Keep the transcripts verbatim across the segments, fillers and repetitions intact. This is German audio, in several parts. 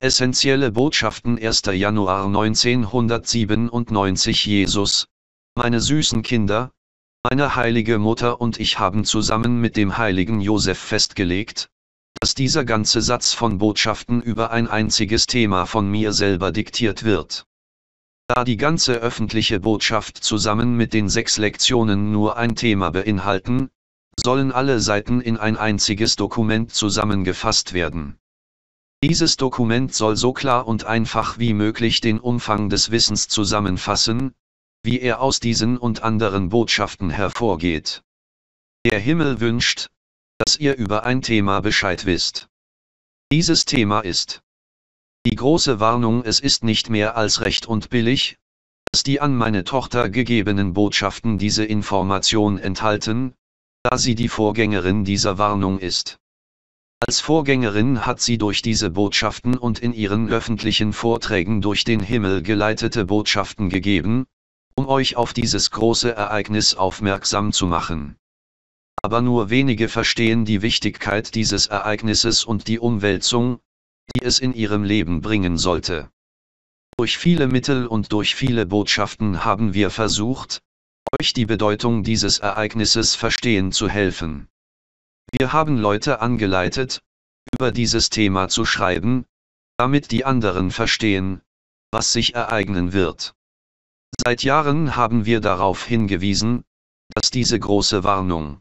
Essentielle Botschaften erster Januar neunzehnhundertsiebenundneunzig Jesus, meine süßen Kinder, meine heilige Mutter und ich haben zusammen mit dem heiligen Josef festgelegt, dass dieser ganze Satz von Botschaften über ein einziges Thema von mir selber diktiert wird. Da die ganze öffentliche Botschaft zusammen mit den sechs Lektionen nur ein Thema beinhalten, sollen alle Seiten in ein einziges Dokument zusammengefasst werden. Dieses Dokument soll so klar und einfach wie möglich den Umfang des Wissens zusammenfassen, wie er aus diesen und anderen Botschaften hervorgeht. Der Himmel wünscht, dass ihr über ein Thema Bescheid wisst. Dieses Thema ist die große Warnung: Es ist nicht mehr als recht und billig, dass die an meine Tochter gegebenen Botschaften diese Information enthalten, da sie die Vorgängerin dieser Warnung ist. Als Vorgängerin hat sie durch diese Botschaften und in ihren öffentlichen Vorträgen durch den Himmel geleitete Botschaften gegeben, um euch auf dieses große Ereignis aufmerksam zu machen. Aber nur wenige verstehen die Wichtigkeit dieses Ereignisses und die Umwälzung, die es in ihrem Leben bringen sollte. Durch viele Mittel und durch viele Botschaften haben wir versucht, euch die Bedeutung dieses Ereignisses verstehen zu helfen. Wir haben Leute angeleitet, über dieses Thema zu schreiben, damit die anderen verstehen, was sich ereignen wird. Seit Jahren haben wir darauf hingewiesen, dass diese große Warnung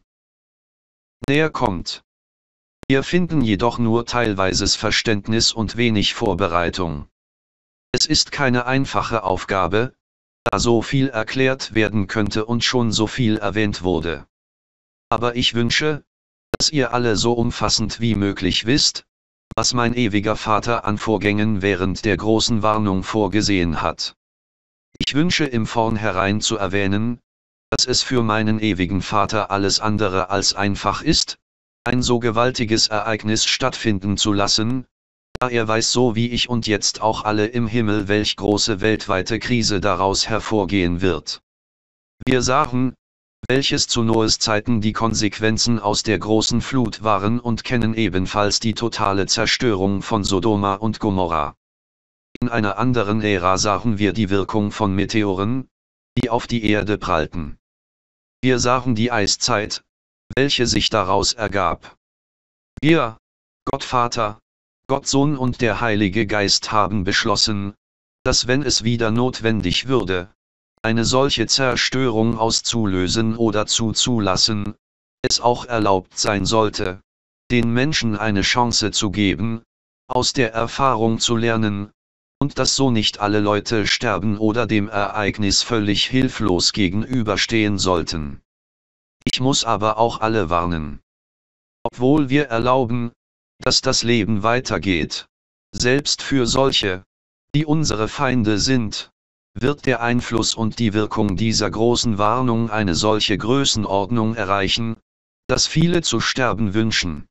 näher kommt. Wir finden jedoch nur teilweises Verständnis und wenig Vorbereitung. Es ist keine einfache Aufgabe, da so viel erklärt werden könnte und schon so viel erwähnt wurde. Aber ich wünsche, dass ihr alle so umfassend wie möglich wisst, was mein ewiger Vater an Vorgängen während der großen Warnung vorgesehen hat. Ich wünsche im Vornherein zu erwähnen, dass es für meinen ewigen Vater alles andere als einfach ist, ein so gewaltiges Ereignis stattfinden zu lassen, da er weiß so wie ich und jetzt auch alle im Himmel, welch große weltweite Krise daraus hervorgehen wird. Wir sahen, welches zu Noahs Zeiten die Konsequenzen aus der großen Flut waren und kennen ebenfalls die totale Zerstörung von Sodoma und Gomorra. In einer anderen Ära sahen wir die Wirkung von Meteoren, die auf die Erde prallten. Wir sahen die Eiszeit, welche sich daraus ergab. Wir, Gott Vater, Gott Sohn und der Heilige Geist haben beschlossen, dass wenn es wieder notwendig würde, eine solche Zerstörung auszulösen oder zuzulassen, es auch erlaubt sein sollte, den Menschen eine Chance zu geben, aus der Erfahrung zu lernen, und dass so nicht alle Leute sterben oder dem Ereignis völlig hilflos gegenüberstehen sollten. Ich muss aber auch alle warnen. Obwohl wir erlauben, dass das Leben weitergeht, selbst für solche, die unsere Feinde sind, wird der Einfluss und die Wirkung dieser großen Warnung eine solche Größenordnung erreichen, dass viele zu sterben wünschen.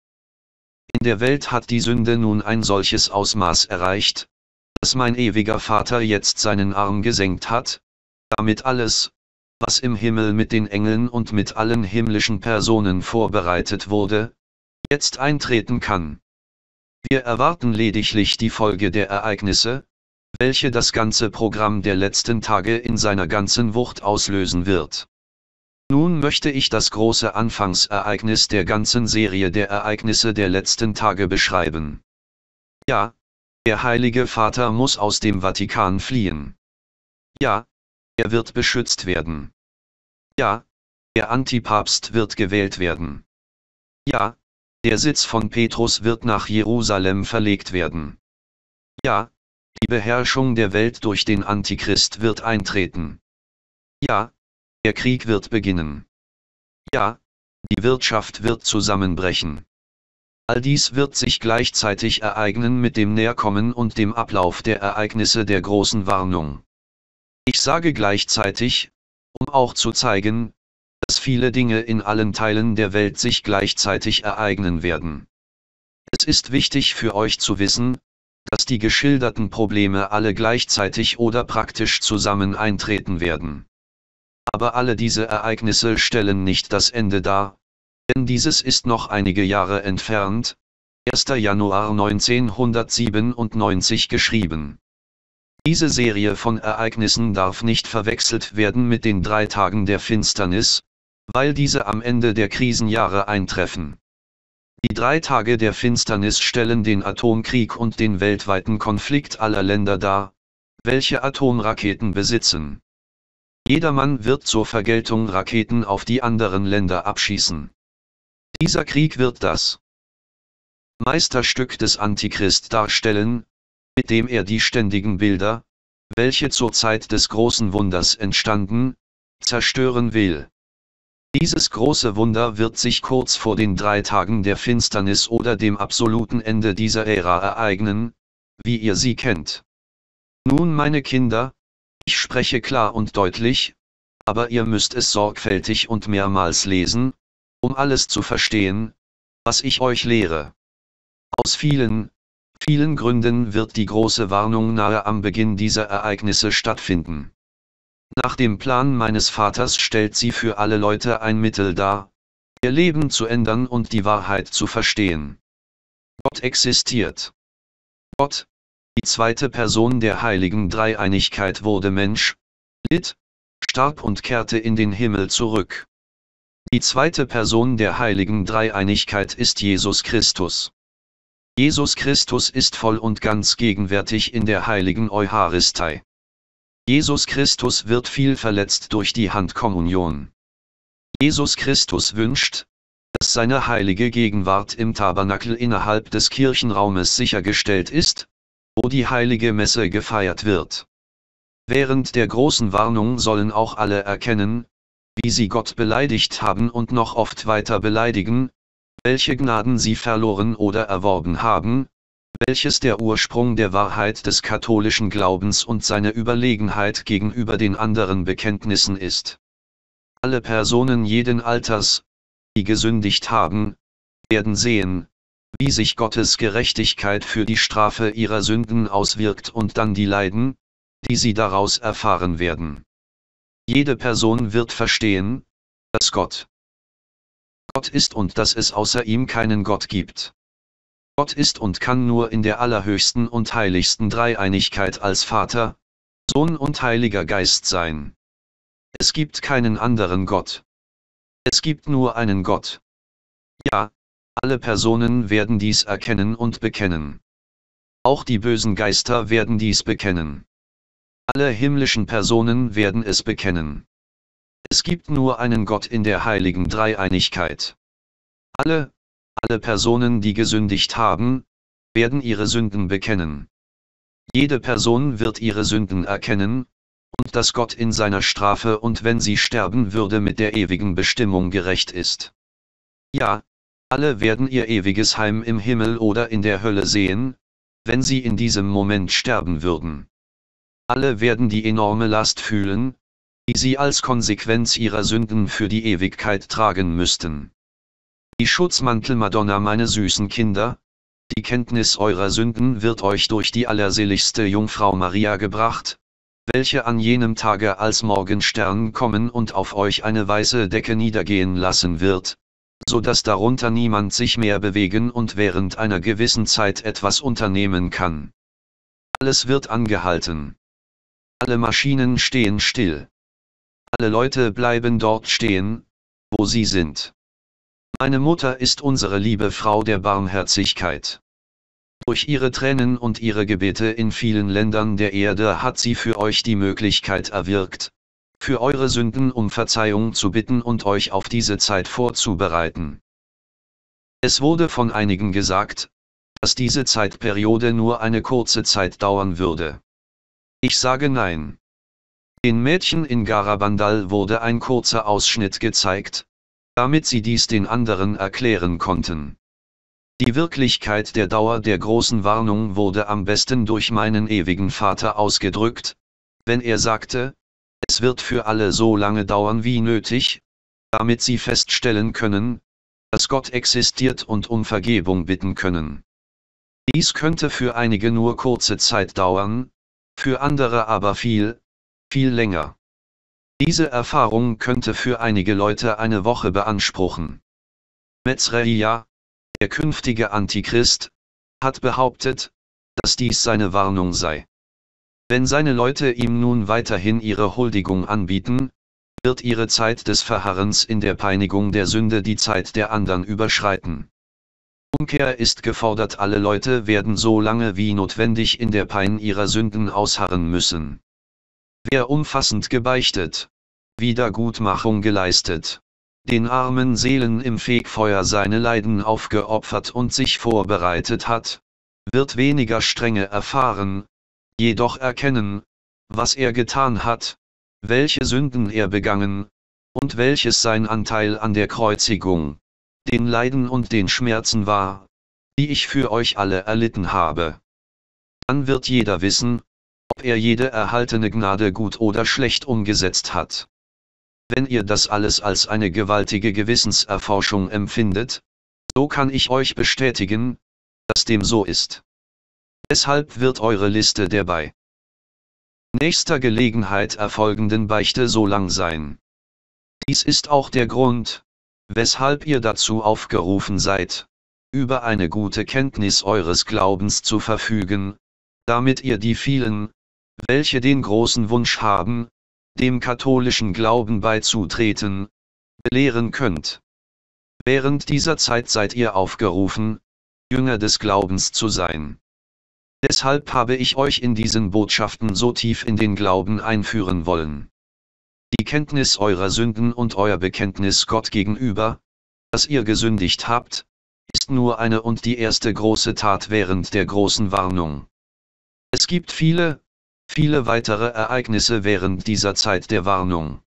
In der Welt hat die Sünde nun ein solches Ausmaß erreicht, dass mein ewiger Vater jetzt seinen Arm gesenkt hat, damit alles, was im Himmel mit den Engeln und mit allen himmlischen Personen vorbereitet wurde, jetzt eintreten kann. Wir erwarten lediglich die Folge der Ereignisse, welche das ganze Programm der letzten Tage in seiner ganzen Wucht auslösen wird. Nun möchte ich das große Anfangsereignis der ganzen Serie der Ereignisse der letzten Tage beschreiben. Ja, der Heilige Vater muss aus dem Vatikan fliehen. Ja, er wird beschützt werden. Ja, der Antipapst wird gewählt werden. Ja, der Sitz von Petrus wird nach Jerusalem verlegt werden. Ja, die Beherrschung der Welt durch den Antichrist wird eintreten. Ja, der Krieg wird beginnen. Ja, die Wirtschaft wird zusammenbrechen. All dies wird sich gleichzeitig ereignen mit dem Näherkommen und dem Ablauf der Ereignisse der großen Warnung. Ich sage gleichzeitig, um auch zu zeigen, dass viele Dinge in allen Teilen der Welt sich gleichzeitig ereignen werden. Es ist wichtig für euch zu wissen, dass die geschilderten Probleme alle gleichzeitig oder praktisch zusammen eintreten werden. Aber alle diese Ereignisse stellen nicht das Ende dar, denn dieses ist noch einige Jahre entfernt, erster Januar neunzehnhundertsiebenundneunzig geschrieben. Diese Serie von Ereignissen darf nicht verwechselt werden mit den drei Tagen der Finsternis, weil diese am Ende der Krisenjahre eintreffen. Die drei Tage der Finsternis stellen den Atomkrieg und den weltweiten Konflikt aller Länder dar, welche Atomraketen besitzen. Jedermann wird zur Vergeltung Raketen auf die anderen Länder abschießen. Dieser Krieg wird das Meisterstück des Antichrist darstellen, mit dem er die ständigen Bilder, welche zur Zeit des großen Wunders entstanden, zerstören will. Dieses große Wunder wird sich kurz vor den drei Tagen der Finsternis oder dem absoluten Ende dieser Ära ereignen, wie ihr sie kennt. Nun, meine Kinder, ich spreche klar und deutlich, aber ihr müsst es sorgfältig und mehrmals lesen, um alles zu verstehen, was ich euch lehre. Aus vielen, vielen Gründen wird die große Warnung nahe am Beginn dieser Ereignisse stattfinden. Nach dem Plan meines Vaters stellt sie für alle Leute ein Mittel dar, ihr Leben zu ändern und die Wahrheit zu verstehen. Gott existiert. Gott, die zweite Person der heiligen Dreieinigkeit, wurde Mensch, litt, starb und kehrte in den Himmel zurück. Die zweite Person der heiligen Dreieinigkeit ist Jesus Christus. Jesus Christus ist voll und ganz gegenwärtig in der heiligen Eucharistei. Jesus Christus wird viel verletzt durch die Handkommunion. Jesus Christus wünscht, dass seine heilige Gegenwart im Tabernakel innerhalb des Kirchenraumes sichergestellt ist, wo die heilige Messe gefeiert wird. Während der großen Warnung sollen auch alle erkennen, wie sie Gott beleidigt haben und noch oft weiter beleidigen, welche Gnaden sie verloren oder erworben haben, welches der Ursprung der Wahrheit des katholischen Glaubens und seine Überlegenheit gegenüber den anderen Bekenntnissen ist. Alle Personen jeden Alters, die gesündigt haben, werden sehen, wie sich Gottes Gerechtigkeit für die Strafe ihrer Sünden auswirkt und dann die Leiden, die sie daraus erfahren werden. Jede Person wird verstehen, dass Gott Gott ist und dass es außer ihm keinen Gott gibt. Gott ist und kann nur in der allerhöchsten und heiligsten Dreieinigkeit als Vater, Sohn und Heiliger Geist sein. Es gibt keinen anderen Gott. Es gibt nur einen Gott. Ja, alle Personen werden dies erkennen und bekennen. Auch die bösen Geister werden dies bekennen. Alle himmlischen Personen werden es bekennen. Es gibt nur einen Gott in der heiligen Dreieinigkeit. Alle, alle Personen, die gesündigt haben, werden ihre Sünden bekennen. Jede Person wird ihre Sünden erkennen, und dass Gott in seiner Strafe und wenn sie sterben würde mit der ewigen Bestimmung gerecht ist. Ja, alle werden ihr ewiges Heim im Himmel oder in der Hölle sehen, wenn sie in diesem Moment sterben würden. Alle werden die enorme Last fühlen, die sie als Konsequenz ihrer Sünden für die Ewigkeit tragen müssten. Die Schutzmantel Madonna, meine süßen Kinder, die Kenntnis eurer Sünden wird euch durch die allerseligste Jungfrau Maria gebracht, welche an jenem Tage als Morgenstern kommen und auf euch eine weiße Decke niedergehen lassen wird, so dass darunter niemand sich mehr bewegen und während einer gewissen Zeit etwas unternehmen kann. Alles wird angehalten. Alle Maschinen stehen still. Alle Leute bleiben dort stehen, wo sie sind. Meine Mutter ist unsere liebe Frau der Barmherzigkeit. Durch ihre Tränen und ihre Gebete in vielen Ländern der Erde hat sie für euch die Möglichkeit erwirkt, für eure Sünden um Verzeihung zu bitten und euch auf diese Zeit vorzubereiten. Es wurde von einigen gesagt, dass diese Zeitperiode nur eine kurze Zeit dauern würde. Ich sage nein. Den Mädchen in Garabandal wurde ein kurzer Ausschnitt gezeigt, damit sie dies den anderen erklären konnten. Die Wirklichkeit der Dauer der großen Warnung wurde am besten durch meinen ewigen Vater ausgedrückt, wenn er sagte, es wird für alle so lange dauern wie nötig, damit sie feststellen können, dass Gott existiert und um Vergebung bitten können. Dies könnte für einige nur kurze Zeit dauern, für andere aber viel, viel länger. Diese Erfahrung könnte für einige Leute eine Woche beanspruchen. Metzreia, der künftige Antichrist, hat behauptet, dass dies seine Warnung sei. Wenn seine Leute ihm nun weiterhin ihre Huldigung anbieten, wird ihre Zeit des Verharrens in der Peinigung der Sünde die Zeit der anderen überschreiten. Umkehr ist gefordert, alle Leute werden so lange wie notwendig in der Pein ihrer Sünden ausharren müssen. Wer umfassend gebeichtet, Wiedergutmachung geleistet, den armen Seelen im Fegfeuer seine Leiden aufgeopfert und sich vorbereitet hat, wird weniger Strenge erfahren, jedoch erkennen, was er getan hat, welche Sünden er begangen, und welches sein Anteil an der Kreuzigung, den Leiden und den Schmerzen war, die ich für euch alle erlitten habe. Dann wird jeder wissen, ob er jede erhaltene Gnade gut oder schlecht umgesetzt hat. Wenn ihr das alles als eine gewaltige Gewissenserforschung empfindet, so kann ich euch bestätigen, dass dem so ist. Deshalb wird eure Liste der bei nächster Gelegenheit erfolgenden Beichte so lang sein. Dies ist auch der Grund, weshalb ihr dazu aufgerufen seid, über eine gute Kenntnis eures Glaubens zu verfügen, damit ihr die vielen, welche den großen Wunsch haben, dem katholischen Glauben beizutreten, belehren könnt. Während dieser Zeit seid ihr aufgerufen, Jünger des Glaubens zu sein. Deshalb habe ich euch in diesen Botschaften so tief in den Glauben einführen wollen. Die Kenntnis eurer Sünden und euer Bekenntnis Gott gegenüber, dass ihr gesündigt habt, ist nur eine und die erste große Tat während der großen Warnung. Es gibt viele, viele weitere Ereignisse während dieser Zeit der Warnung.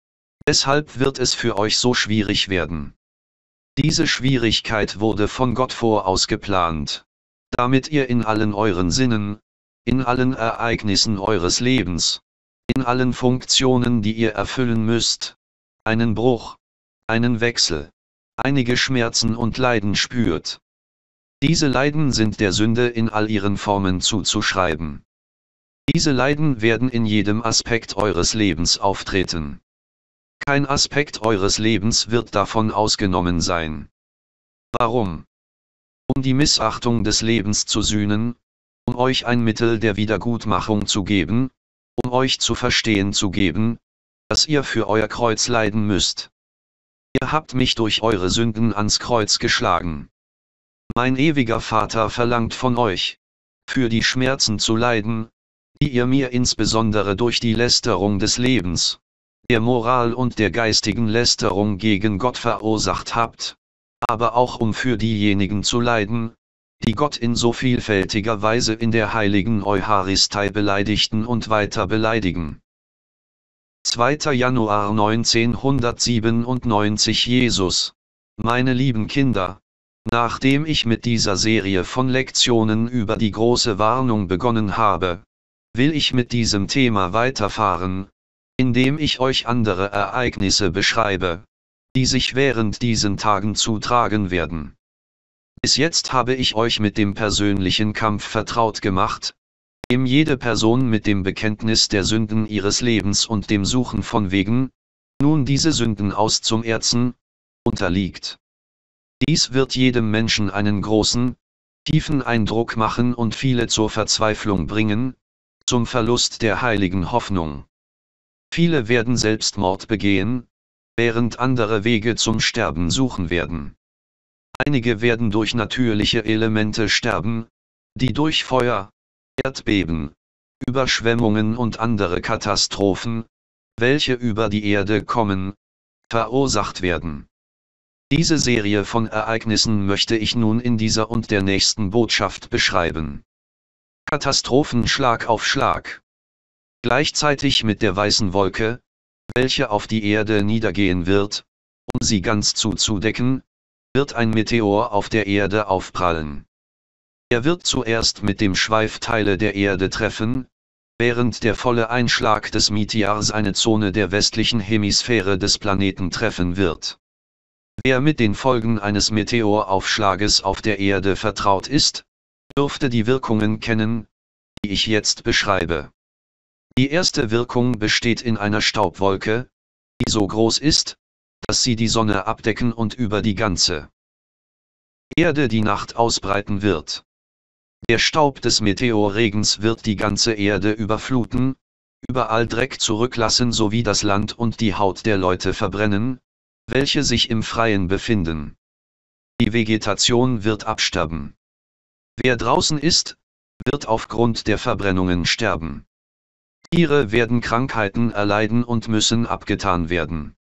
Deshalb wird es für euch so schwierig werden. Diese Schwierigkeit wurde von Gott voraus geplant, damit ihr in allen euren Sinnen, in allen Ereignissen eures Lebens, in allen Funktionen, die ihr erfüllen müsst, einen Bruch, einen Wechsel, einige Schmerzen und Leiden spürt. Diese Leiden sind der Sünde in all ihren Formen zuzuschreiben. Diese Leiden werden in jedem Aspekt eures Lebens auftreten. Kein Aspekt eures Lebens wird davon ausgenommen sein. Warum? Um die Missachtung des Lebens zu sühnen, um euch ein Mittel der Wiedergutmachung zu geben, um euch zu verstehen zu geben, dass ihr für euer Kreuz leiden müsst. Ihr habt mich durch eure Sünden ans Kreuz geschlagen. Mein ewiger Vater verlangt von euch, für die Schmerzen zu leiden, die ihr mir insbesondere durch die Lästerung des Lebens, der Moral und der geistigen Lästerung gegen Gott verursacht habt, aber auch um für diejenigen zu leiden, die Gott in so vielfältiger Weise in der heiligen Eucharistei beleidigten und weiter beleidigen. zweiter Januar neunzehnhundertsiebenundneunzig Jesus, meine lieben Kinder, nachdem ich mit dieser Serie von Lektionen über die große Warnung begonnen habe, will ich mit diesem Thema weiterfahren, indem ich euch andere Ereignisse beschreibe, die sich während diesen Tagen zutragen werden. Bis jetzt habe ich euch mit dem persönlichen Kampf vertraut gemacht, dem jede Person mit dem Bekenntnis der Sünden ihres Lebens und dem Suchen von Wegen, nun diese Sünden auszumerzen, unterliegt. Dies wird jedem Menschen einen großen, tiefen Eindruck machen und viele zur Verzweiflung bringen, zum Verlust der heiligen Hoffnung. Viele werden Selbstmord begehen, während andere Wege zum Sterben suchen werden. Einige werden durch natürliche Elemente sterben, die durch Feuer, Erdbeben, Überschwemmungen und andere Katastrophen, welche über die Erde kommen, verursacht werden. Diese Serie von Ereignissen möchte ich nun in dieser und der nächsten Botschaft beschreiben. Katastrophen Schlag auf Schlag. Gleichzeitig mit der weißen Wolke, welche auf die Erde niedergehen wird, um sie ganz zuzudecken, wird ein Meteor auf der Erde aufprallen. Er wird zuerst mit dem Schweifteile der Erde treffen, während der volle Einschlag des Meteors eine Zone der westlichen Hemisphäre des Planeten treffen wird. Wer mit den Folgen eines Meteoraufschlages auf der Erde vertraut ist, dürfte die Wirkungen kennen, die ich jetzt beschreibe. Die erste Wirkung besteht in einer Staubwolke, die so groß ist, dass sie die Sonne abdecken und über die ganze Erde die Nacht ausbreiten wird. Der Staub des Meteorregens wird die ganze Erde überfluten, überall Dreck zurücklassen sowie das Land und die Haut der Leute verbrennen, welche sich im Freien befinden. Die Vegetation wird absterben. Wer draußen ist, wird aufgrund der Verbrennungen sterben. Tiere werden Krankheiten erleiden und müssen abgetan werden.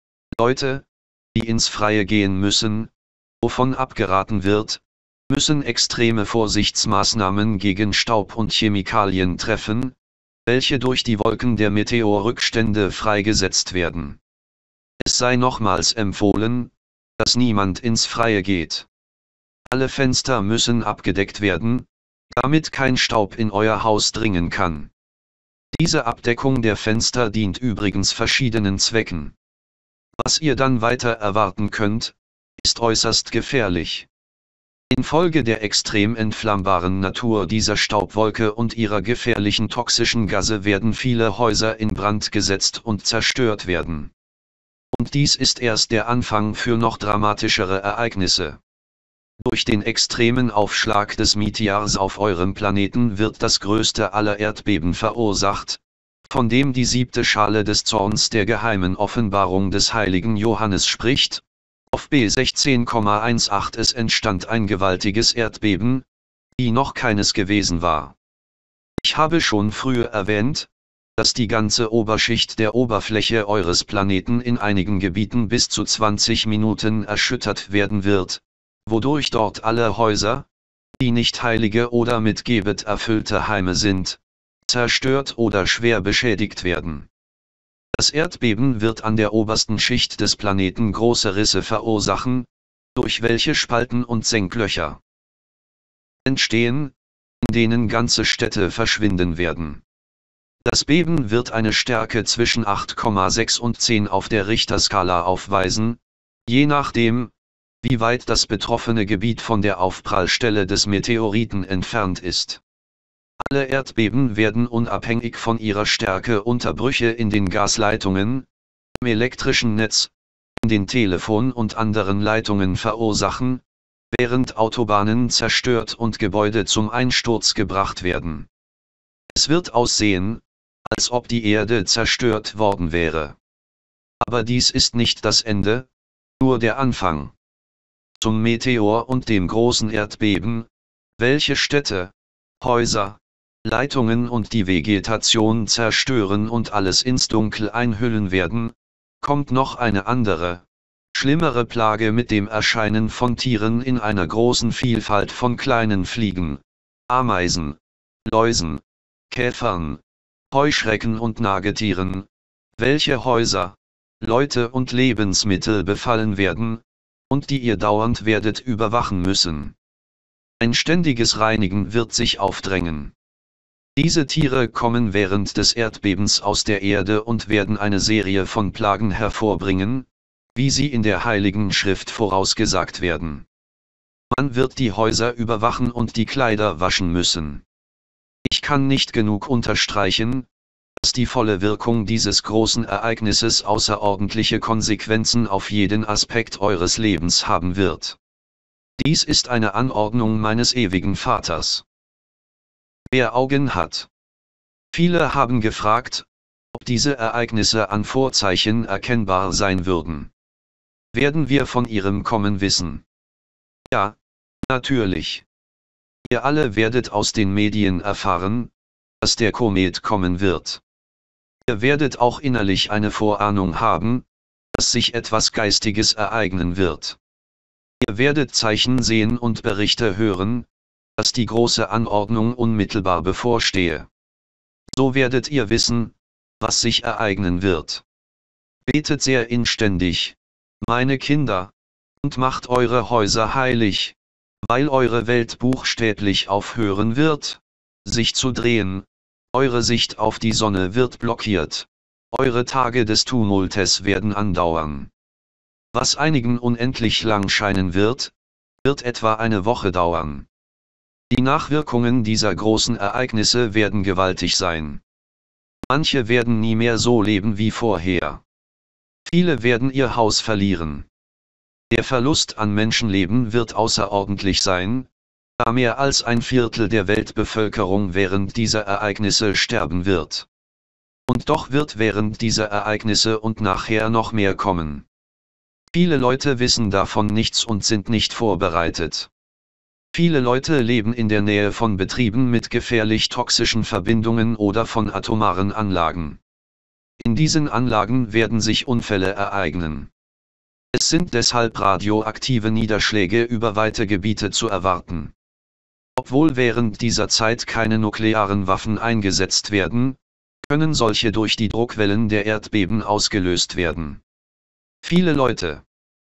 Leute, die ins Freie gehen müssen, wovon abgeraten wird, müssen extreme Vorsichtsmaßnahmen gegen Staub und Chemikalien treffen, welche durch die Wolken der Meteorrückstände freigesetzt werden. Es sei nochmals empfohlen, dass niemand ins Freie geht. Alle Fenster müssen abgedeckt werden, damit kein Staub in euer Haus dringen kann. Diese Abdeckung der Fenster dient übrigens verschiedenen Zwecken. Was ihr dann weiter erwarten könnt, ist äußerst gefährlich. Infolge der extrem entflammbaren Natur dieser Staubwolke und ihrer gefährlichen toxischen Gase werden viele Häuser in Brand gesetzt und zerstört werden. Und dies ist erst der Anfang für noch dramatischere Ereignisse. Durch den extremen Aufschlag des Meteors auf eurem Planeten wird das größte aller Erdbeben verursacht, von dem die siebte Schale des Zorns der geheimen Offenbarung des heiligen Johannes spricht. Auf B sechzehn Komma achtzehn es entstand ein gewaltiges Erdbeben, die noch keines gewesen war. Ich habe schon früher erwähnt, dass die ganze Oberschicht der Oberfläche eures Planeten in einigen Gebieten bis zu zwanzig Minuten erschüttert werden wird, wodurch dort alle Häuser, die nicht heilige oder mit Gebet erfüllte Heime sind, zerstört oder schwer beschädigt werden. Das Erdbeben wird an der obersten Schicht des Planeten große Risse verursachen, durch welche Spalten und Senklöcher entstehen, in denen ganze Städte verschwinden werden. Das Beben wird eine Stärke zwischen acht Komma sechs und zehn auf der Richterskala aufweisen, je nachdem, wie weit das betroffene Gebiet von der Aufprallstelle des Meteoriten entfernt ist. Alle Erdbeben werden unabhängig von ihrer Stärke Unterbrüche in den Gasleitungen, im elektrischen Netz, in den Telefon- und anderen Leitungen verursachen, während Autobahnen zerstört und Gebäude zum Einsturz gebracht werden. Es wird aussehen, als ob die Erde zerstört worden wäre. Aber dies ist nicht das Ende, nur der Anfang. Zum Meteor und dem großen Erdbeben, welche Städte, Häuser, Leitungen und die Vegetation zerstören und alles ins Dunkel einhüllen werden, kommt noch eine andere, schlimmere Plage mit dem Erscheinen von Tieren in einer großen Vielfalt von kleinen Fliegen, Ameisen, Läusen, Käfern, Heuschrecken und Nagetieren, welche Häuser, Leute und Lebensmittel befallen werden, und die ihr dauernd werdet überwachen müssen. Ein ständiges Reinigen wird sich aufdrängen. Diese Tiere kommen während des Erdbebens aus der Erde und werden eine Serie von Plagen hervorbringen, wie sie in der Heiligen Schrift vorausgesagt werden. Man wird die Häuser überwachen und die Kleider waschen müssen. Ich kann nicht genug unterstreichen, dass die volle Wirkung dieses großen Ereignisses außerordentliche Konsequenzen auf jeden Aspekt eures Lebens haben wird. Dies ist eine Anordnung meines ewigen Vaters. Wer Augen hat. Viele haben gefragt, ob diese Ereignisse an Vorzeichen erkennbar sein würden. Werden wir von ihrem Kommen wissen? Ja, natürlich. Ihr alle werdet aus den Medien erfahren, dass der Komet kommen wird. Ihr werdet auch innerlich eine Vorahnung haben, dass sich etwas Geistiges ereignen wird. Ihr werdet Zeichen sehen und Berichte hören, dass die große Anordnung unmittelbar bevorstehe. So werdet ihr wissen, was sich ereignen wird. Betet sehr inständig, meine Kinder, und macht eure Häuser heilig, weil eure Welt buchstäblich aufhören wird, sich zu drehen. Eure Sicht auf die Sonne wird blockiert. Eure Tage des Tumultes werden andauern. Was einigen unendlich lang scheinen wird, wird etwa eine Woche dauern. Die Nachwirkungen dieser großen Ereignisse werden gewaltig sein. Manche werden nie mehr so leben wie vorher. Viele werden ihr Haus verlieren. Der Verlust an Menschenleben wird außerordentlich sein, da mehr als ein Viertel der Weltbevölkerung während dieser Ereignisse sterben wird. Und doch wird während dieser Ereignisse und nachher noch mehr kommen. Viele Leute wissen davon nichts und sind nicht vorbereitet. Viele Leute leben in der Nähe von Betrieben mit gefährlich toxischen Verbindungen oder von atomaren Anlagen. In diesen Anlagen werden sich Unfälle ereignen. Es sind deshalb radioaktive Niederschläge über weite Gebiete zu erwarten. Obwohl während dieser Zeit keine nuklearen Waffen eingesetzt werden, können solche durch die Druckwellen der Erdbeben ausgelöst werden. Viele Leute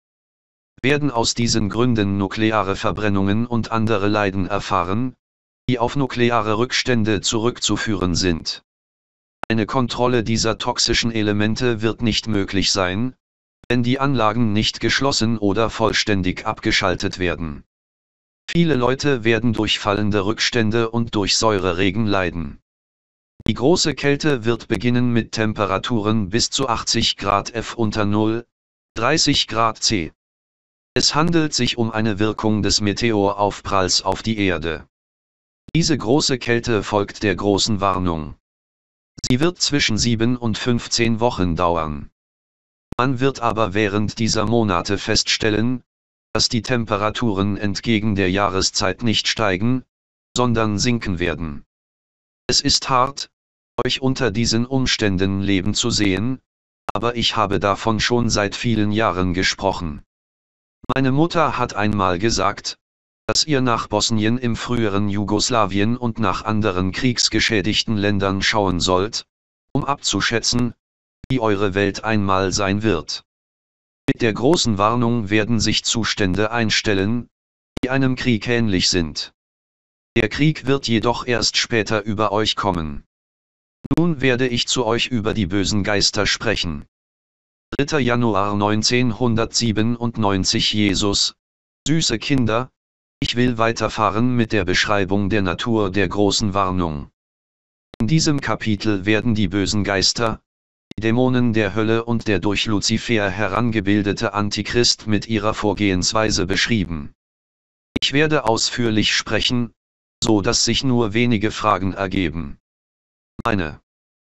werden aus diesen Gründen nukleare Verbrennungen und andere Leiden erfahren, die auf nukleare Rückstände zurückzuführen sind. Eine Kontrolle dieser toxischen Elemente wird nicht möglich sein, wenn die Anlagen nicht geschlossen oder vollständig abgeschaltet werden. Viele Leute werden durch fallende Rückstände und durch Säureregen leiden. Die große Kälte wird beginnen mit Temperaturen bis zu achtzig Grad F unter Null, dreißig Grad C. Es handelt sich um eine Wirkung des Meteoraufpralls auf die Erde. Diese große Kälte folgt der großen Warnung. Sie wird zwischen sieben und fünfzehn Wochen dauern. Man wird aber während dieser Monate feststellen, dass die Temperaturen entgegen der Jahreszeit nicht steigen, sondern sinken werden. Es ist hart, euch unter diesen Umständen leben zu sehen, aber ich habe davon schon seit vielen Jahren gesprochen. Meine Mutter hat einmal gesagt, dass ihr nach Bosnien im früheren Jugoslawien und nach anderen kriegsgeschädigten Ländern schauen sollt, um abzuschätzen, wie eure Welt einmal sein wird. Mit der großen Warnung werden sich Zustände einstellen, die einem Krieg ähnlich sind. Der Krieg wird jedoch erst später über euch kommen. Nun werde ich zu euch über die bösen Geister sprechen. dritter Januar neunzehnhundertsiebenundneunzig Jesus, süße Kinder, ich will weiterfahren mit der Beschreibung der Natur der großen Warnung. In diesem Kapitel werden die bösen Geister, die Dämonen der Hölle und der durch Luzifer herangebildete Antichrist mit ihrer Vorgehensweise beschrieben. Ich werde ausführlich sprechen, so dass sich nur wenige Fragen ergeben. Meine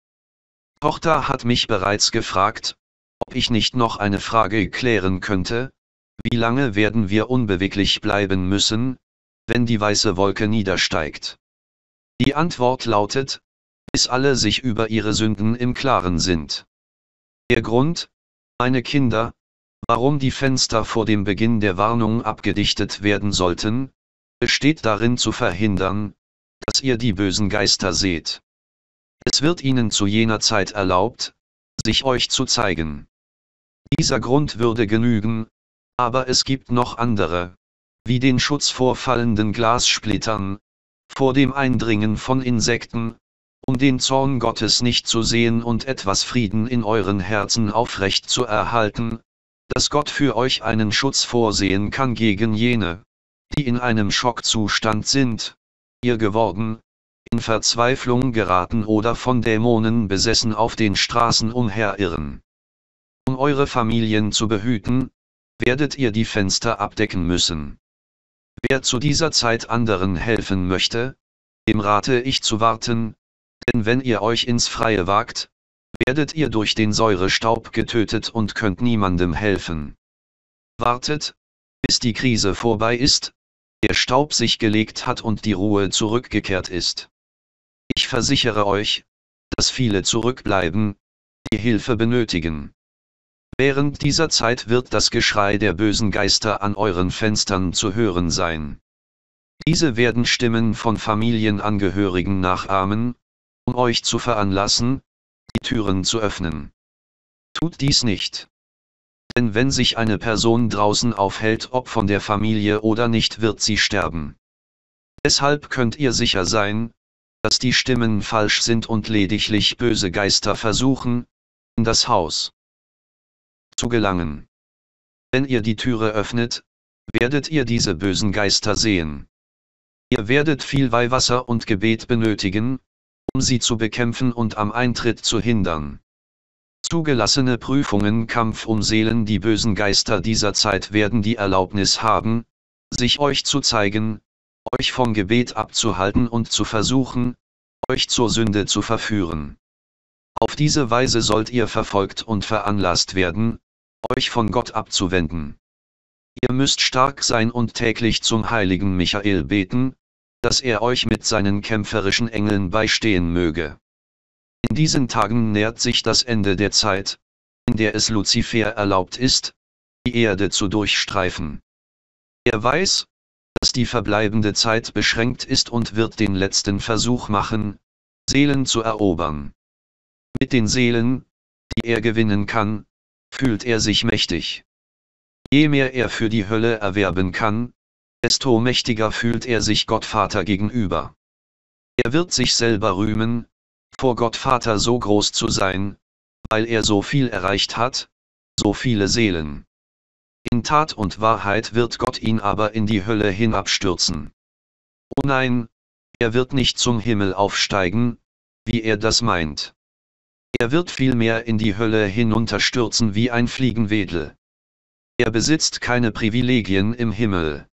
Tochter hat mich bereits gefragt, ob ich nicht noch eine Frage klären könnte: Wie lange werden wir unbeweglich bleiben müssen, wenn die weiße Wolke niedersteigt? Die Antwort lautet: bis alle sich über ihre Sünden im Klaren sind. Der Grund, meine Kinder, warum die Fenster vor dem Beginn der Warnung abgedichtet werden sollten, besteht darin zu verhindern, dass ihr die bösen Geister seht. Es wird ihnen zu jener Zeit erlaubt, sich euch zu zeigen. Dieser Grund würde genügen, aber es gibt noch andere, wie den Schutz vor fallenden Glassplittern, vor dem Eindringen von Insekten, um den Zorn Gottes nicht zu sehen und etwas Frieden in euren Herzen aufrecht zu erhalten, dass Gott für euch einen Schutz vorsehen kann gegen jene, die in einem Schockzustand sind, ihr geworden, in Verzweiflung geraten oder von Dämonen besessen auf den Straßen umherirren. Um eure Familien zu behüten, werdet ihr die Fenster abdecken müssen. Wer zu dieser Zeit anderen helfen möchte, dem rate ich zu warten, denn wenn ihr euch ins Freie wagt, werdet ihr durch den Säurestaub getötet und könnt niemandem helfen. Wartet, bis die Krise vorbei ist, der Staub sich gelegt hat und die Ruhe zurückgekehrt ist. Ich versichere euch, dass viele zurückbleiben, die Hilfe benötigen. Während dieser Zeit wird das Geschrei der bösen Geister an euren Fenstern zu hören sein. Diese werden Stimmen von Familienangehörigen nachahmen, um euch zu veranlassen, die Türen zu öffnen. Tut dies nicht. Denn wenn sich eine Person draußen aufhält, ob von der Familie oder nicht, wird sie sterben. Deshalb könnt ihr sicher sein, dass die Stimmen falsch sind und lediglich böse Geister versuchen, in das Haus zu gelangen. Wenn ihr die Türe öffnet, werdet ihr diese bösen Geister sehen. Ihr werdet viel Weihwasser und Gebet benötigen, um sie zu bekämpfen und am Eintritt zu hindern. Zugelassene Prüfungen, Kampf um Seelen. Die bösen Geister dieser Zeit werden die Erlaubnis haben, sich euch zu zeigen, euch vom Gebet abzuhalten und zu versuchen, euch zur Sünde zu verführen. Auf diese Weise sollt ihr verfolgt und veranlasst werden, euch von Gott abzuwenden. Ihr müsst stark sein und täglich zum heiligen Michael beten, dass er euch mit seinen kämpferischen Engeln beistehen möge. In diesen Tagen nähert sich das Ende der Zeit, in der es Luzifer erlaubt ist, die Erde zu durchstreifen. Er weiß, dass die verbleibende Zeit beschränkt ist und wird den letzten Versuch machen, Seelen zu erobern. Mit den Seelen, die er gewinnen kann, fühlt er sich mächtig. Je mehr er für die Hölle erwerben kann, desto mächtiger fühlt er sich Gott Vater gegenüber. Er wird sich selber rühmen, vor Gott Vater so groß zu sein, weil er so viel erreicht hat, so viele Seelen. In Tat und Wahrheit wird Gott ihn aber in die Hölle hinabstürzen. Oh nein, er wird nicht zum Himmel aufsteigen, wie er das meint. Er wird vielmehr in die Hölle hinunterstürzen wie ein Fliegenwedel. Er besitzt keine Privilegien im Himmel.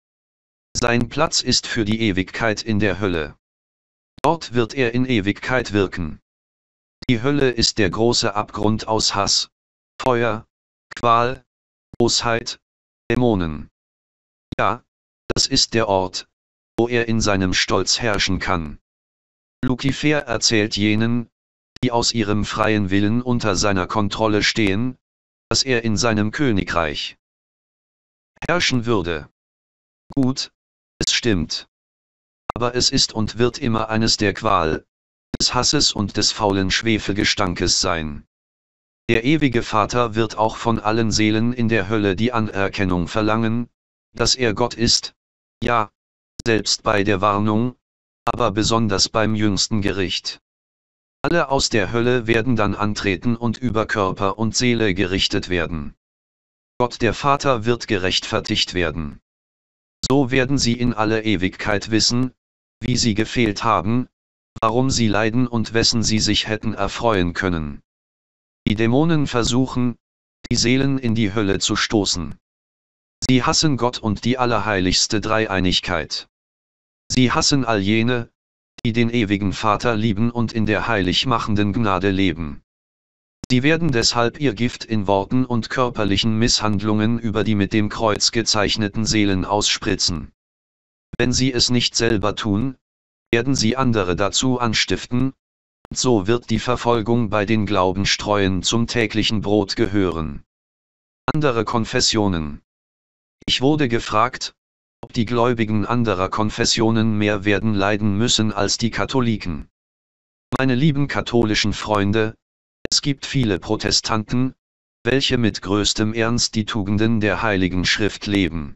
Sein Platz ist für die Ewigkeit in der Hölle. Dort wird er in Ewigkeit wirken. Die Hölle ist der große Abgrund aus Hass, Feuer, Qual, Bosheit, Dämonen. Ja, das ist der Ort, wo er in seinem Stolz herrschen kann. Luzifer erzählt jenen, die aus ihrem freien Willen unter seiner Kontrolle stehen, dass er in seinem Königreich herrschen würde. Gut, es stimmt. Aber es ist und wird immer eines der Qual, des Hasses und des faulen Schwefelgestankes sein. Der ewige Vater wird auch von allen Seelen in der Hölle die Anerkennung verlangen, dass er Gott ist, ja, selbst bei der Warnung, aber besonders beim jüngsten Gericht. Alle aus der Hölle werden dann antreten und über Körper und Seele gerichtet werden. Gott der Vater wird gerechtfertigt werden. So werden sie in alle Ewigkeit wissen, wie sie gefehlt haben, warum sie leiden und wessen sie sich hätten erfreuen können. Die Dämonen versuchen, die Seelen in die Hölle zu stoßen. Sie hassen Gott und die allerheiligste Dreieinigkeit. Sie hassen all jene, die den ewigen Vater lieben und in der heilig machenden Gnade leben. Sie werden deshalb ihr Gift in Worten und körperlichen Misshandlungen über die mit dem Kreuz gezeichneten Seelen ausspritzen. Wenn sie es nicht selber tun, werden sie andere dazu anstiften, und so wird die Verfolgung bei den Glaubenstreuen zum täglichen Brot gehören. Andere Konfessionen. Ich wurde gefragt, ob die Gläubigen anderer Konfessionen mehr werden leiden müssen als die Katholiken. Meine lieben katholischen Freunde, es gibt viele Protestanten, welche mit größtem Ernst die Tugenden der Heiligen Schrift leben.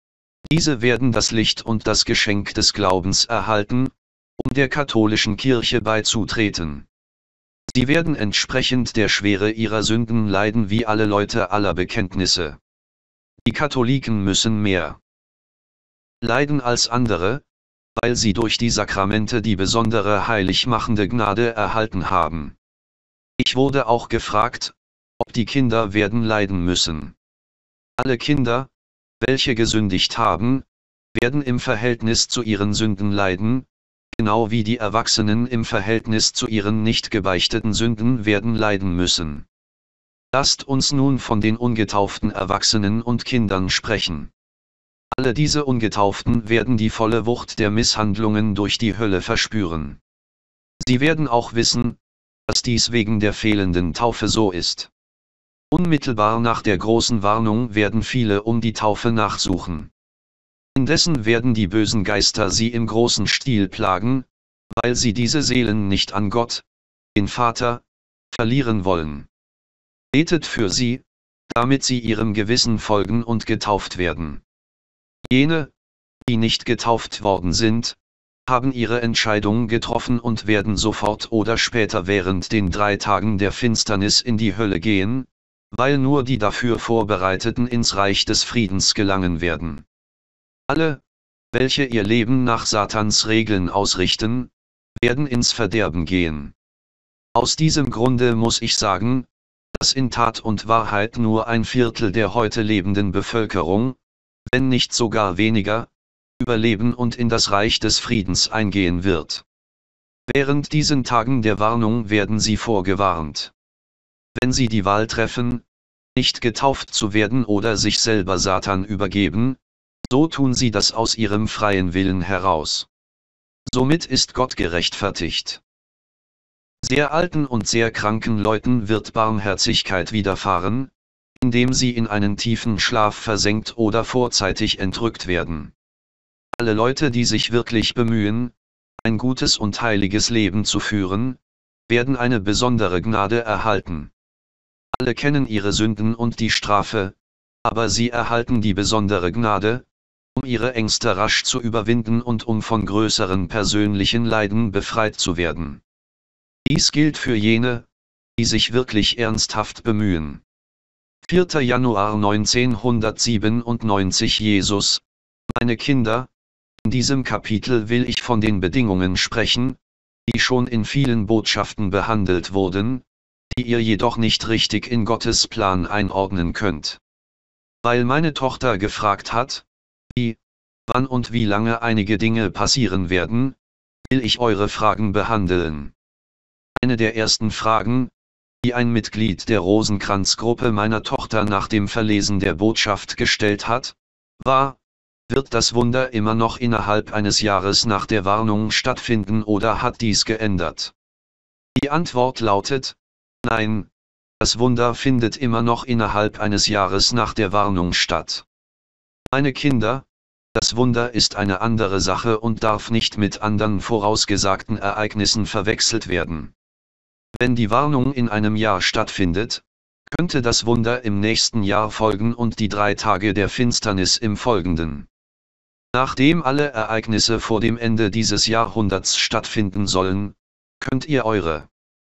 Diese werden das Licht und das Geschenk des Glaubens erhalten, um der katholischen Kirche beizutreten. Sie werden entsprechend der Schwere ihrer Sünden leiden wie alle Leute aller Bekenntnisse. Die Katholiken müssen mehr leiden als andere, weil sie durch die Sakramente die besondere heiligmachende Gnade erhalten haben. Ich wurde auch gefragt, ob die Kinder werden leiden müssen. Alle Kinder, welche gesündigt haben, werden im Verhältnis zu ihren Sünden leiden, genau wie die Erwachsenen im Verhältnis zu ihren nicht gebeichteten Sünden werden leiden müssen. Lasst uns nun von den ungetauften Erwachsenen und Kindern sprechen. Alle diese Ungetauften werden die volle Wucht der Misshandlungen durch die Hölle verspüren. Sie werden auch wissen, dass dies wegen der fehlenden Taufe so ist. Unmittelbar nach der großen Warnung werden viele um die Taufe nachsuchen. Indessen werden die bösen Geister sie im großen Stil plagen, weil sie diese Seelen nicht an Gott, den Vater, verlieren wollen. Betet für sie, damit sie ihrem Gewissen folgen und getauft werden. Jene, die nicht getauft worden sind, haben ihre Entscheidung getroffen und werden sofort oder später während den drei Tagen der Finsternis in die Hölle gehen, weil nur die dafür Vorbereiteten ins Reich des Friedens gelangen werden. Alle, welche ihr Leben nach Satans Regeln ausrichten, werden ins Verderben gehen. Aus diesem Grunde muss ich sagen, dass in Tat und Wahrheit nur ein Viertel der heute lebenden Bevölkerung, wenn nicht sogar weniger, überleben und in das Reich des Friedens eingehen wird. Während diesen Tagen der Warnung werden sie vorgewarnt. Wenn sie die Wahl treffen, nicht getauft zu werden oder sich selber Satan übergeben, so tun sie das aus ihrem freien Willen heraus. Somit ist Gott gerechtfertigt. Sehr alten und sehr kranken Leuten wird Barmherzigkeit widerfahren, indem sie in einen tiefen Schlaf versenkt oder vorzeitig entrückt werden. Alle Leute, die sich wirklich bemühen, ein gutes und heiliges Leben zu führen, werden eine besondere Gnade erhalten. Alle kennen ihre Sünden und die Strafe, aber sie erhalten die besondere Gnade, um ihre Ängste rasch zu überwinden und um von größeren persönlichen Leiden befreit zu werden. Dies gilt für jene, die sich wirklich ernsthaft bemühen. vierter Januar neunzehnhundertsiebenundneunzig Jesus, meine Kinder, in diesem Kapitel will ich von den Bedingungen sprechen, die schon in vielen Botschaften behandelt wurden, die ihr jedoch nicht richtig in Gottes Plan einordnen könnt. Weil meine Tochter gefragt hat, wie, wann und wie lange einige Dinge passieren werden, will ich eure Fragen behandeln. Eine der ersten Fragen, die ein Mitglied der Rosenkranz-Gruppe meiner Tochter nach dem Verlesen der Botschaft gestellt hat, war: Wird das Wunder immer noch innerhalb eines Jahres nach der Warnung stattfinden oder hat dies geändert? Die Antwort lautet: Nein, das Wunder findet immer noch innerhalb eines Jahres nach der Warnung statt. Meine Kinder, das Wunder ist eine andere Sache und darf nicht mit anderen vorausgesagten Ereignissen verwechselt werden. Wenn die Warnung in einem Jahr stattfindet, könnte das Wunder im nächsten Jahr folgen und die drei Tage der Finsternis im folgenden. Nachdem alle Ereignisse vor dem Ende dieses Jahrhunderts stattfinden sollen, könnt ihr eure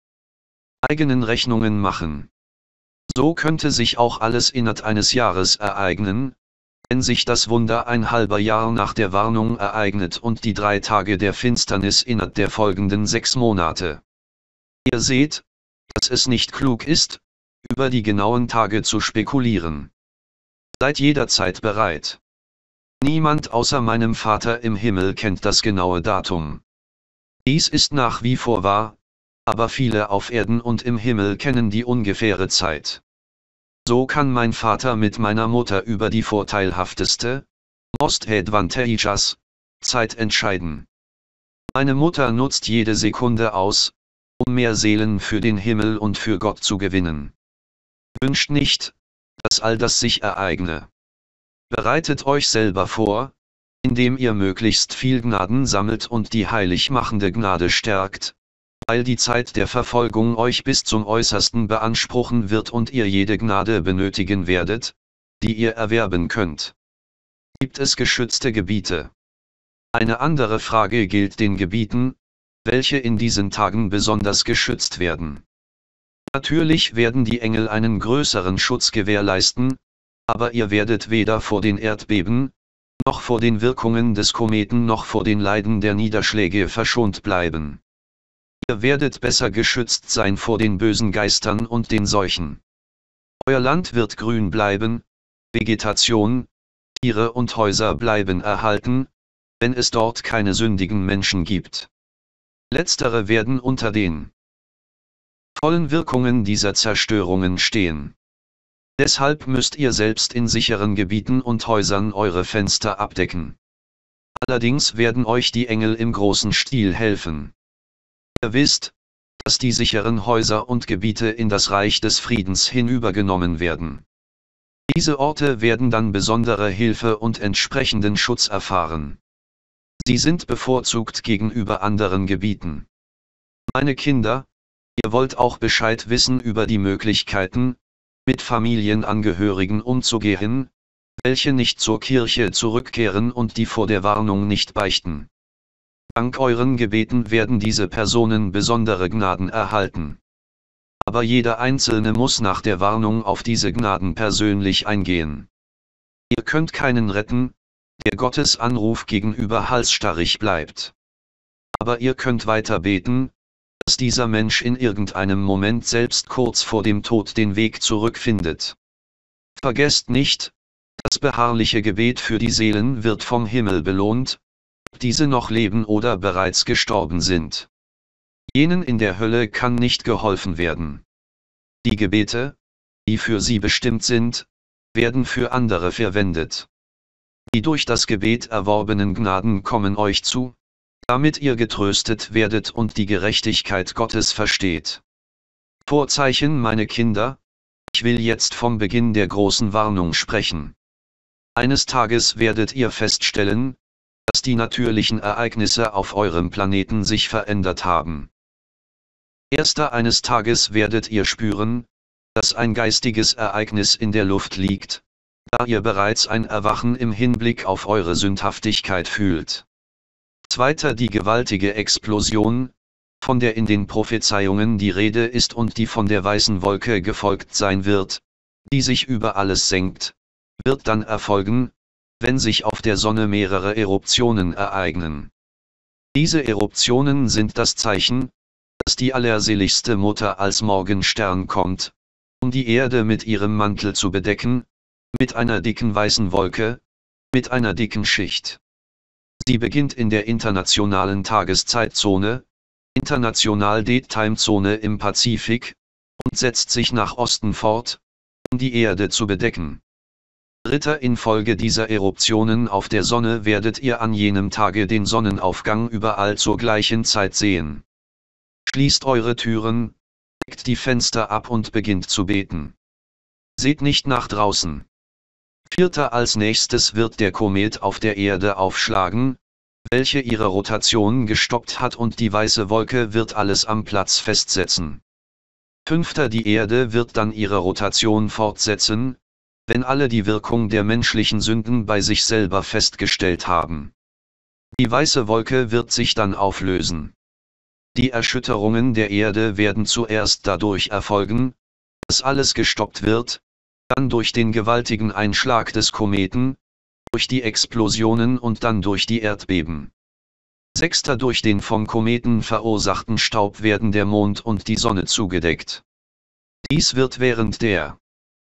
eigenen Rechnungen machen. So könnte sich auch alles innerhalb eines Jahres ereignen, wenn sich das Wunder ein halber Jahr nach der Warnung ereignet und die drei Tage der Finsternis innerhalb der folgenden sechs Monate. Ihr seht, dass es nicht klug ist, über die genauen Tage zu spekulieren. Seid jederzeit bereit. Niemand außer meinem Vater im Himmel kennt das genaue Datum. Dies ist nach wie vor wahr, aber viele auf Erden und im Himmel kennen die ungefähre Zeit. So kann mein Vater mit meiner Mutter über die vorteilhafteste, most advantageous, Zeit entscheiden. Meine Mutter nutzt jede Sekunde aus, um mehr Seelen für den Himmel und für Gott zu gewinnen. Wünscht nicht, dass all das sich ereigne. Bereitet euch selber vor, indem ihr möglichst viel Gnaden sammelt und die heilig machende Gnade stärkt, weil die Zeit der Verfolgung euch bis zum Äußersten beanspruchen wird und ihr jede Gnade benötigen werdet, die ihr erwerben könnt. Gibt es geschützte Gebiete? Eine andere Frage gilt den Gebieten, welche in diesen Tagen besonders geschützt werden. Natürlich werden die Engel einen größeren Schutz gewährleisten, aber ihr werdet weder vor den Erdbeben, noch vor den Wirkungen des Kometen noch vor den Leiden der Niederschläge verschont bleiben. Ihr werdet besser geschützt sein vor den bösen Geistern und den Seuchen. Euer Land wird grün bleiben, Vegetation, Tiere und Häuser bleiben erhalten, wenn es dort keine sündigen Menschen gibt. Letztere werden unter den vollen Wirkungen dieser Zerstörungen stehen. Deshalb müsst ihr selbst in sicheren Gebieten und Häusern eure Fenster abdecken. Allerdings werden euch die Engel im großen Stil helfen. Ihr wisst, dass die sicheren Häuser und Gebiete in das Reich des Friedens hinübergenommen werden. Diese Orte werden dann besondere Hilfe und entsprechenden Schutz erfahren. Sie sind bevorzugt gegenüber anderen Gebieten. Meine Kinder, ihr wollt auch Bescheid wissen über die Möglichkeiten, mit Familienangehörigen umzugehen, welche nicht zur Kirche zurückkehren und die vor der Warnung nicht beichten. Dank euren Gebeten werden diese Personen besondere Gnaden erhalten. Aber jeder Einzelne muss nach der Warnung auf diese Gnaden persönlich eingehen. Ihr könnt keinen retten, der Gottes Anruf gegenüber halsstarrig bleibt. Aber ihr könnt weiter beten, dass dieser Mensch in irgendeinem Moment selbst kurz vor dem Tod den Weg zurückfindet. Vergesst nicht, das beharrliche Gebet für die Seelen wird vom Himmel belohnt, ob diese noch leben oder bereits gestorben sind. Jenen in der Hölle kann nicht geholfen werden. Die Gebete, die für sie bestimmt sind, werden für andere verwendet. Die durch das Gebet erworbenen Gnaden kommen euch zu, damit ihr getröstet werdet und die Gerechtigkeit Gottes versteht. Vorzeichen, meine Kinder, ich will jetzt vom Beginn der großen Warnung sprechen. Eines Tages werdet ihr feststellen, dass die natürlichen Ereignisse auf eurem Planeten sich verändert haben. Erster eines Tages werdet ihr spüren, dass ein geistiges Ereignis in der Luft liegt, da ihr bereits ein Erwachen im Hinblick auf eure Sündhaftigkeit fühlt. Zweiter die gewaltige Explosion, von der in den Prophezeiungen die Rede ist und die von der weißen Wolke gefolgt sein wird, die sich über alles senkt, wird dann erfolgen, wenn sich auf der Sonne mehrere Eruptionen ereignen. Diese Eruptionen sind das Zeichen, dass die allerseligste Mutter als Morgenstern kommt, um die Erde mit ihrem Mantel zu bedecken, mit einer dicken weißen Wolke, mit einer dicken Schicht. Sie beginnt in der internationalen Tageszeitzone, International Daytime Zone im Pazifik, und setzt sich nach Osten fort, um die Erde zu bedecken. Dritter infolge dieser Eruptionen auf der Sonne werdet ihr an jenem Tage den Sonnenaufgang überall zur gleichen Zeit sehen. Schließt eure Türen, deckt die Fenster ab und beginnt zu beten. Seht nicht nach draußen. Vierter als nächstes wird der Komet auf der Erde aufschlagen, welche ihre Rotation gestoppt hat und die weiße Wolke wird alles am Platz festsetzen. Fünfter die Erde wird dann ihre Rotation fortsetzen, wenn alle die Wirkung der menschlichen Sünden bei sich selber festgestellt haben. Die weiße Wolke wird sich dann auflösen. Die Erschütterungen der Erde werden zuerst dadurch erfolgen, dass alles gestoppt wird, dann durch den gewaltigen Einschlag des Kometen, durch die Explosionen und dann durch die Erdbeben. Sechster durch den vom Kometen verursachten Staub werden der Mond und die Sonne zugedeckt. Dies wird während der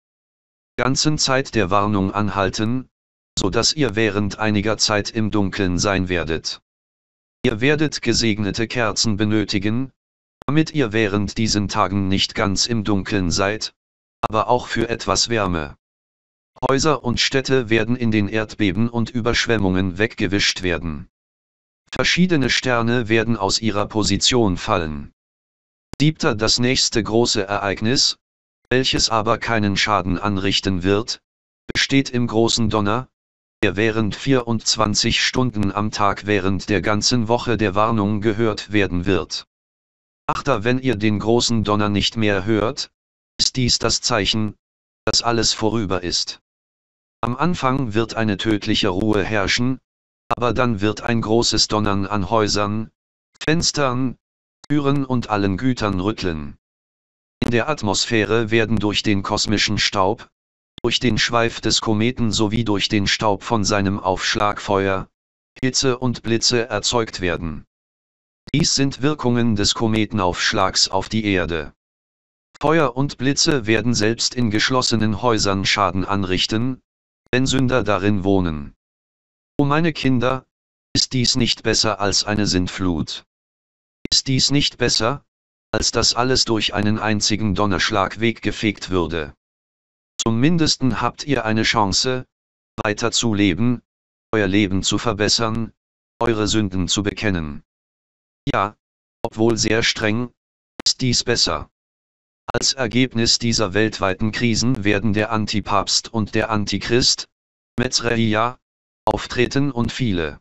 ganzen Zeit der Warnung anhalten, so dass ihr während einiger Zeit im Dunkeln sein werdet. Ihr werdet gesegnete Kerzen benötigen, damit ihr während diesen Tagen nicht ganz im Dunkeln seid, aber auch für etwas Wärme. Häuser und Städte werden in den Erdbeben und Überschwemmungen weggewischt werden. Verschiedene Sterne werden aus ihrer Position fallen. Siebter das nächste große Ereignis, welches aber keinen Schaden anrichten wird, besteht im großen Donner, der während vierundzwanzig Stunden am Tag während der ganzen Woche der Warnung gehört werden wird. Achter wenn ihr den großen Donner nicht mehr hört, ist dies das Zeichen, dass alles vorüber ist. Am Anfang wird eine tödliche Ruhe herrschen, aber dann wird ein großes Donnern an Häusern, Fenstern, Türen und allen Gütern rütteln. In der Atmosphäre werden durch den kosmischen Staub, durch den Schweif des Kometen sowie durch den Staub von seinem Aufschlag Feuer, Hitze und Blitze erzeugt werden. Dies sind Wirkungen des Kometenaufschlags auf die Erde. Feuer und Blitze werden selbst in geschlossenen Häusern Schaden anrichten, wenn Sünder darin wohnen. O meine Kinder, ist dies nicht besser als eine Sintflut? Ist dies nicht besser, als dass alles durch einen einzigen Donnerschlag weggefegt würde? Zum Mindesten habt ihr eine Chance, weiter zu leben, euer Leben zu verbessern, eure Sünden zu bekennen. Ja, obwohl sehr streng, ist dies besser. Als Ergebnis dieser weltweiten Krisen werden der Antipapst und der Antichrist, Metzreia, auftreten und viele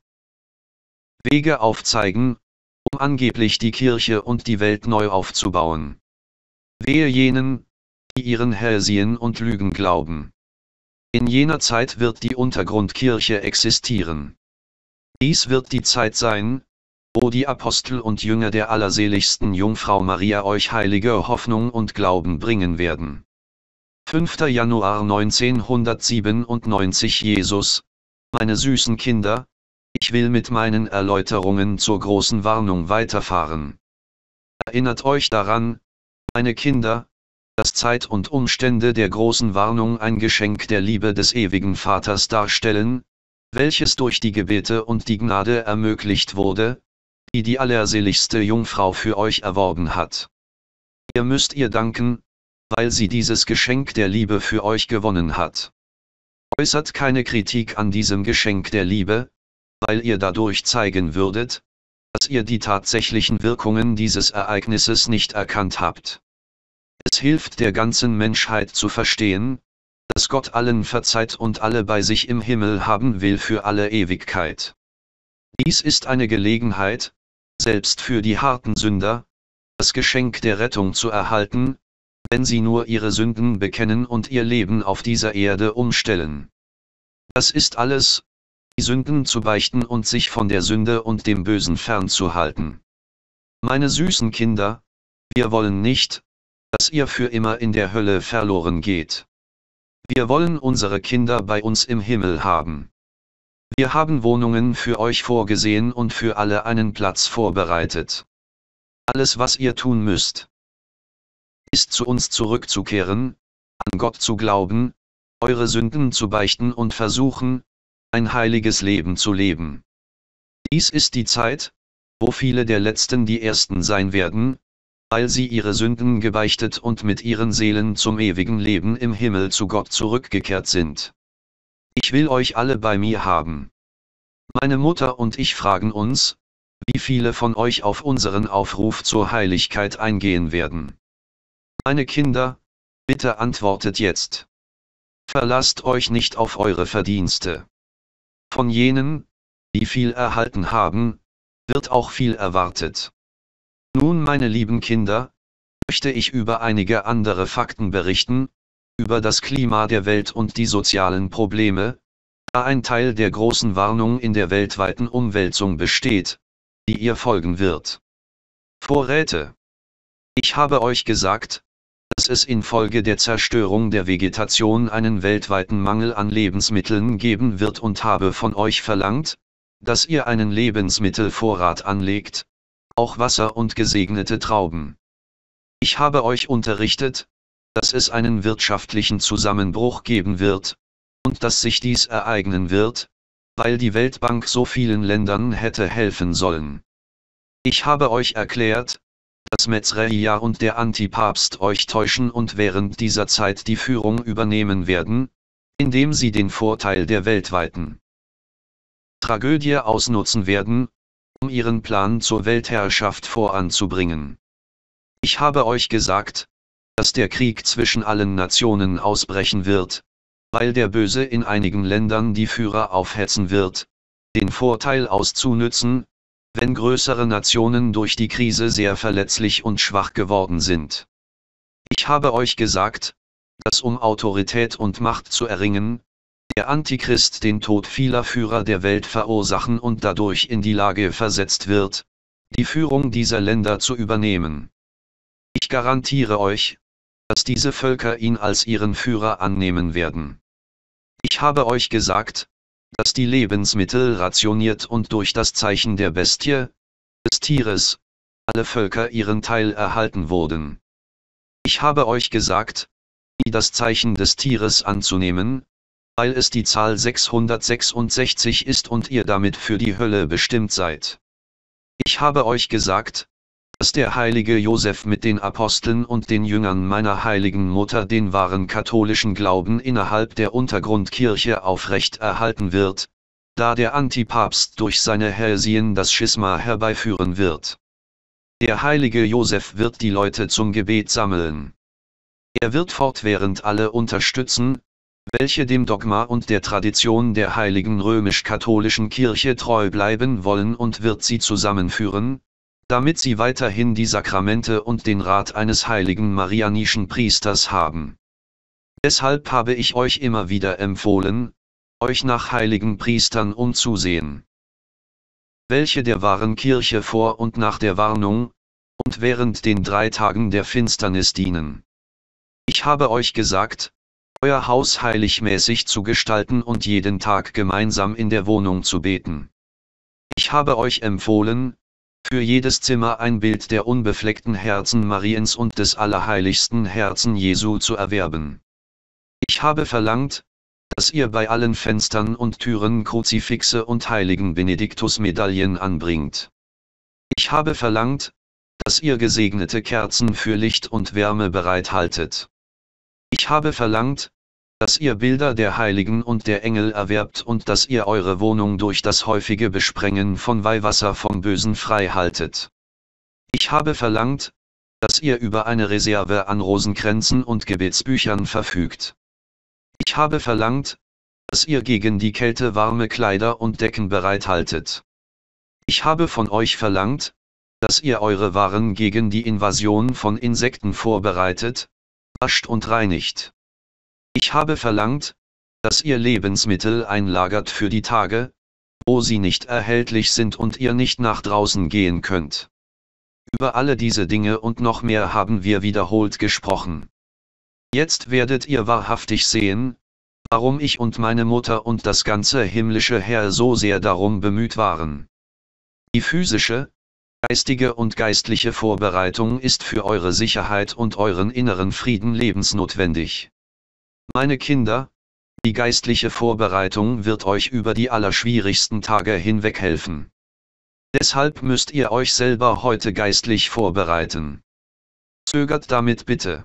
Wege aufzeigen, um angeblich die Kirche und die Welt neu aufzubauen. Wehe jenen, die ihren Häresien und Lügen glauben. In jener Zeit wird die Untergrundkirche existieren. Dies wird die Zeit sein, wo die Apostel und Jünger der allerseligsten Jungfrau Maria euch heilige Hoffnung und Glauben bringen werden. fünfter Januar neunzehnhundertsiebenundneunzig Jesus, meine süßen Kinder, ich will mit meinen Erläuterungen zur großen Warnung weiterfahren. Erinnert euch daran, meine Kinder, dass Zeit und Umstände der großen Warnung ein Geschenk der Liebe des ewigen Vaters darstellen, welches durch die Gebete und die Gnade ermöglicht wurde, die die allerseligste Jungfrau für euch erworben hat. Ihr müsst ihr danken, weil sie dieses Geschenk der Liebe für euch gewonnen hat. Äußert keine Kritik an diesem Geschenk der Liebe, weil ihr dadurch zeigen würdet, dass ihr die tatsächlichen Wirkungen dieses Ereignisses nicht erkannt habt. Es hilft der ganzen Menschheit zu verstehen, dass Gott allen verzeiht und alle bei sich im Himmel haben will für alle Ewigkeit. Dies ist eine Gelegenheit, selbst für die harten Sünder, das Geschenk der Rettung zu erhalten, wenn sie nur ihre Sünden bekennen und ihr Leben auf dieser Erde umstellen. Das ist alles, die Sünden zu beichten und sich von der Sünde und dem Bösen fernzuhalten. Meine süßen Kinder, wir wollen nicht, dass ihr für immer in der Hölle verloren geht. Wir wollen unsere Kinder bei uns im Himmel haben. Wir haben Wohnungen für euch vorgesehen und für alle einen Platz vorbereitet. Alles, was ihr tun müsst, ist zu uns zurückzukehren, an Gott zu glauben, eure Sünden zu beichten und versuchen, ein heiliges Leben zu leben. Dies ist die Zeit, wo viele der Letzten die Ersten sein werden, weil sie ihre Sünden gebeichtet und mit ihren Seelen zum ewigen Leben im Himmel zu Gott zurückgekehrt sind. Ich will euch alle bei mir haben. Meine Mutter und ich fragen uns, wie viele von euch auf unseren Aufruf zur Heiligkeit eingehen werden. Meine Kinder, bitte antwortet jetzt. Verlasst euch nicht auf eure Verdienste. Von jenen, die viel erhalten haben, wird auch viel erwartet. Nun, meine lieben Kinder, möchte ich über einige andere Fakten berichten, über das Klima der Welt und die sozialen Probleme, da ein Teil der großen Warnung in der weltweiten Umwälzung besteht, die ihr folgen wird. Vorräte. Ich habe euch gesagt, dass es infolge der Zerstörung der Vegetation einen weltweiten Mangel an Lebensmitteln geben wird und habe von euch verlangt, dass ihr einen Lebensmittelvorrat anlegt, auch Wasser und gesegnete Trauben. Ich habe euch unterrichtet, dass es einen wirtschaftlichen Zusammenbruch geben wird, und dass sich dies ereignen wird, weil die Weltbank so vielen Ländern hätte helfen sollen. Ich habe euch erklärt, dass Metzreia und der Antipapst euch täuschen und während dieser Zeit die Führung übernehmen werden, indem sie den Vorteil der weltweiten Tragödie ausnutzen werden, um ihren Plan zur Weltherrschaft voranzubringen. Ich habe euch gesagt, dass der Krieg zwischen allen Nationen ausbrechen wird, weil der Böse in einigen Ländern die Führer aufhetzen wird, den Vorteil auszunützen, wenn größere Nationen durch die Krise sehr verletzlich und schwach geworden sind. Ich habe euch gesagt, dass um Autorität und Macht zu erringen, der Antichrist den Tod vieler Führer der Welt verursachen und dadurch in die Lage versetzt wird, die Führung dieser Länder zu übernehmen. Ich garantiere euch, dass diese Völker ihn als ihren Führer annehmen werden. Ich habe euch gesagt, dass die Lebensmittel rationiert und durch das Zeichen der Bestie, des Tieres, alle Völker ihren Teil erhalten wurden. Ich habe euch gesagt, wie das Zeichen des Tieres anzunehmen, weil es die Zahl sechshundertsechsundsechzig ist und ihr damit für die Hölle bestimmt seid. Ich habe euch gesagt, dass der heilige Josef mit den Aposteln und den Jüngern meiner heiligen Mutter den wahren katholischen Glauben innerhalb der Untergrundkirche aufrecht erhalten wird, da der Antipapst durch seine Häresien das Schisma herbeiführen wird. Der heilige Josef wird die Leute zum Gebet sammeln. Er wird fortwährend alle unterstützen, welche dem Dogma und der Tradition der heiligen römisch-katholischen Kirche treu bleiben wollen und wird sie zusammenführen, damit sie weiterhin die Sakramente und den Rat eines heiligen marianischen Priesters haben. Deshalb habe ich euch immer wieder empfohlen, euch nach heiligen Priestern umzusehen, welche der wahren Kirche vor und nach der Warnung, und während den drei Tagen der Finsternis dienen. Ich habe euch gesagt, euer Haus heiligmäßig zu gestalten und jeden Tag gemeinsam in der Wohnung zu beten. Ich habe euch empfohlen, Für jedes Zimmer ein Bild der unbefleckten Herzen Mariens und des allerheiligsten Herzen Jesu zu erwerben. Ich habe verlangt, dass ihr bei allen Fenstern und Türen Kruzifixe und heiligen Benediktusmedaillen anbringt. Ich habe verlangt, dass ihr gesegnete Kerzen für Licht und Wärme bereithaltet. Ich habe verlangt, dass ihr Bilder der Heiligen und der Engel erwerbt und dass ihr eure Wohnung durch das häufige Besprengen von Weihwasser vom Bösen frei haltet. Ich habe verlangt, dass ihr über eine Reserve an Rosenkränzen und Gebetsbüchern verfügt. Ich habe verlangt, dass ihr gegen die Kälte warme Kleider und Decken bereithaltet. Ich habe von euch verlangt, dass ihr eure Waren gegen die Invasion von Insekten vorbereitet, wascht und reinigt. Ich habe verlangt, dass ihr Lebensmittel einlagert für die Tage, wo sie nicht erhältlich sind und ihr nicht nach draußen gehen könnt. Über alle diese Dinge und noch mehr haben wir wiederholt gesprochen. Jetzt werdet ihr wahrhaftig sehen, warum ich und meine Mutter und das ganze himmlische Heer so sehr darum bemüht waren. Die physische, geistige und geistliche Vorbereitung ist für eure Sicherheit und euren inneren Frieden lebensnotwendig. Meine Kinder, die geistliche Vorbereitung wird euch über die allerschwierigsten Tage hinweg helfen. Deshalb müsst ihr euch selber heute geistlich vorbereiten. Zögert damit bitte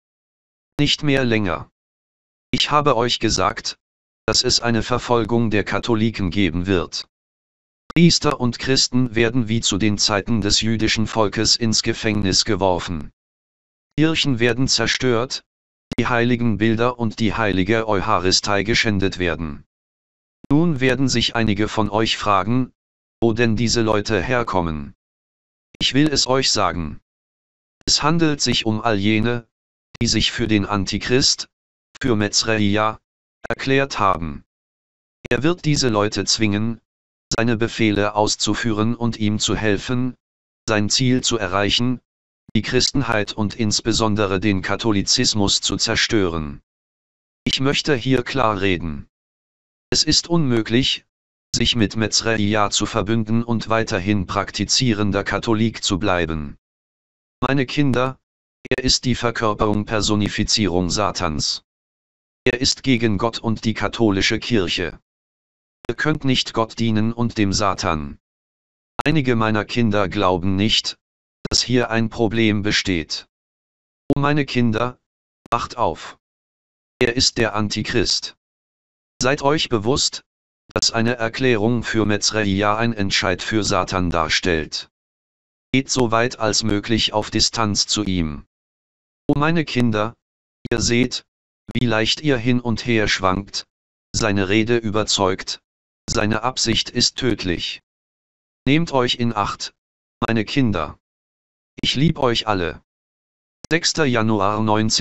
nicht mehr länger. Ich habe euch gesagt, dass es eine Verfolgung der Katholiken geben wird. Priester und Christen werden wie zu den Zeiten des jüdischen Volkes ins Gefängnis geworfen. Kirchen werden zerstört, die heiligen Bilder und die heilige Eucharistei geschändet werden. Nun werden sich einige von euch fragen, wo denn diese Leute herkommen. Ich will es euch sagen. Es handelt sich um all jene, die sich für den Antichrist, für Mezreia, erklärt haben. Er wird diese Leute zwingen, seine Befehle auszuführen und ihm zu helfen, sein Ziel zu erreichen, die Christenheit und insbesondere den Katholizismus zu zerstören. Ich möchte hier klar reden. Es ist unmöglich, sich mit Mezreia zu verbünden und weiterhin praktizierender Katholik zu bleiben. Meine Kinder, er ist die Verkörperung Personifizierung Satans. Er ist gegen Gott und die katholische Kirche. Ihr könnt nicht Gott dienen und dem Satan. Einige meiner Kinder glauben nicht, dass hier ein Problem besteht. O meine Kinder, wacht auf. Er ist der Antichrist. Seid euch bewusst, dass eine Erklärung für Mezreia ein Entscheid für Satan darstellt. Geht so weit als möglich auf Distanz zu ihm. O meine Kinder, ihr seht, wie leicht ihr hin und her schwankt, seine Rede überzeugt, seine Absicht ist tödlich. Nehmt euch in Acht, meine Kinder. Ich lieb euch alle. sechster Januar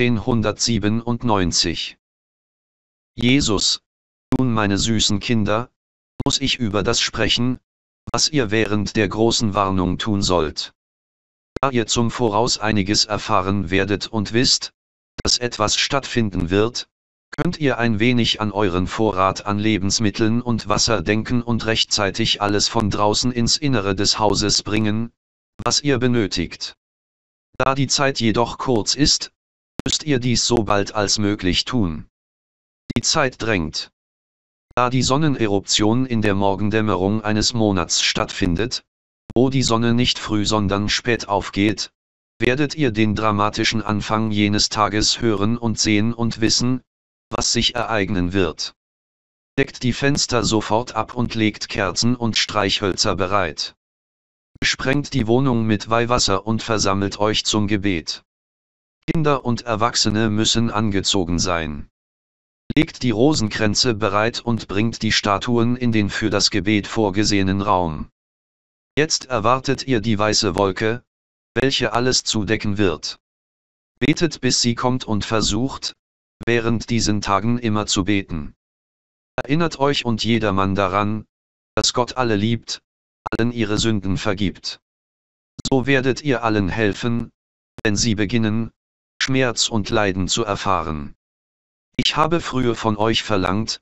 neunzehnhundertsiebenundneunzig. Jesus, nun meine süßen Kinder, muss ich über das sprechen, was ihr während der großen Warnung tun sollt. Da ihr zum Voraus einiges erfahren werdet und wisst, dass etwas stattfinden wird, könnt ihr ein wenig an euren Vorrat an Lebensmitteln und Wasser denken und rechtzeitig alles von draußen ins Innere des Hauses bringen, was ihr benötigt. Da die Zeit jedoch kurz ist, müsst ihr dies so bald als möglich tun. Die Zeit drängt. Da die Sonneneruption in der Morgendämmerung eines Monats stattfindet, wo die Sonne nicht früh sondern spät aufgeht, werdet ihr den dramatischen Anfang jenes Tages hören und sehen und wissen, was sich ereignen wird. Deckt die Fenster sofort ab und legt Kerzen und Streichhölzer bereit. Besprengt die Wohnung mit Weihwasser und versammelt euch zum Gebet. Kinder und Erwachsene müssen angezogen sein. Legt die Rosenkränze bereit und bringt die Statuen in den für das Gebet vorgesehenen Raum. Jetzt erwartet ihr die weiße Wolke, welche alles zudecken wird. Betet bis sie kommt und versucht, während diesen Tagen immer zu beten. Erinnert euch und jedermann daran, dass Gott alle liebt, allen ihre Sünden vergibt. So werdet ihr allen helfen, wenn sie beginnen, Schmerz und Leiden zu erfahren. Ich habe früher von euch verlangt,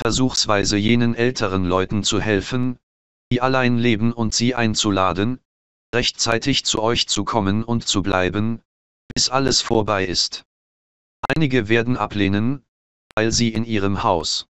versuchsweise jenen älteren Leuten zu helfen, die allein leben und sie einzuladen, rechtzeitig zu euch zu kommen und zu bleiben, bis alles vorbei ist. Einige werden ablehnen, weil sie in ihrem Haus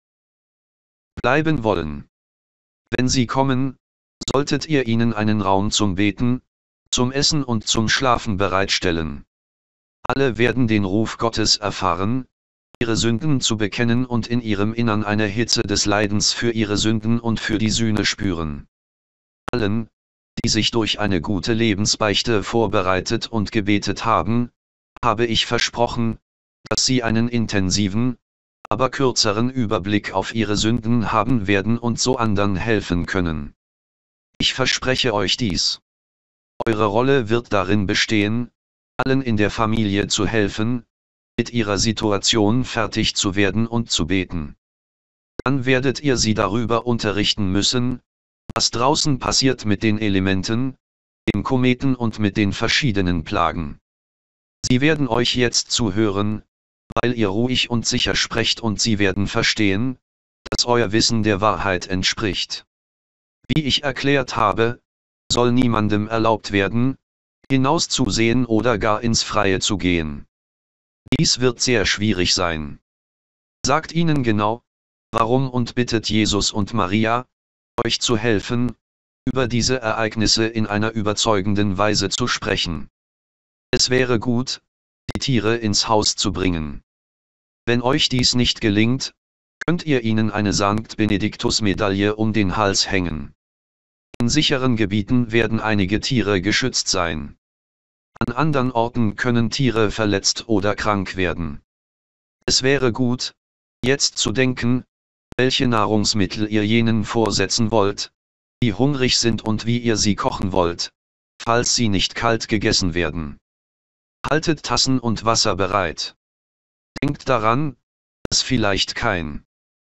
bleiben wollen. Wenn sie kommen, solltet ihr ihnen einen Raum zum Beten, zum Essen und zum Schlafen bereitstellen. Alle werden den Ruf Gottes erfahren, ihre Sünden zu bekennen und in ihrem Innern eine Hitze des Leidens für ihre Sünden und für die Sühne spüren. Allen, die sich durch eine gute Lebensbeichte vorbereitet und gebetet haben, habe ich versprochen, dass sie einen intensiven, aber kürzeren Überblick auf ihre Sünden haben werden und so anderen helfen können. Ich verspreche euch dies. Eure Rolle wird darin bestehen, allen in der Familie zu helfen, mit ihrer Situation fertig zu werden und zu beten. Dann werdet ihr sie darüber unterrichten müssen, was draußen passiert mit den Elementen, dem Kometen und mit den verschiedenen Plagen. Sie werden euch jetzt zuhören, weil ihr ruhig und sicher sprecht, und sie werden verstehen, dass euer Wissen der Wahrheit entspricht. Wie ich erklärt habe, soll niemandem erlaubt werden, hinauszusehen oder gar ins Freie zu gehen. Dies wird sehr schwierig sein. Sagt ihnen genau, warum, und bittet Jesus und Maria, euch zu helfen, über diese Ereignisse in einer überzeugenden Weise zu sprechen. Es wäre gut, die Tiere ins Haus zu bringen. Wenn euch dies nicht gelingt, könnt ihr ihnen eine Sankt Benediktus-Medaille um den Hals hängen. In sicheren Gebieten werden einige Tiere geschützt sein. An anderen Orten können Tiere verletzt oder krank werden. Es wäre gut, jetzt zu denken, welche Nahrungsmittel ihr jenen vorsetzen wollt, die hungrig sind, und wie ihr sie kochen wollt, falls sie nicht kalt gegessen werden. Haltet Tassen und Wasser bereit. Denkt daran, dass vielleicht kein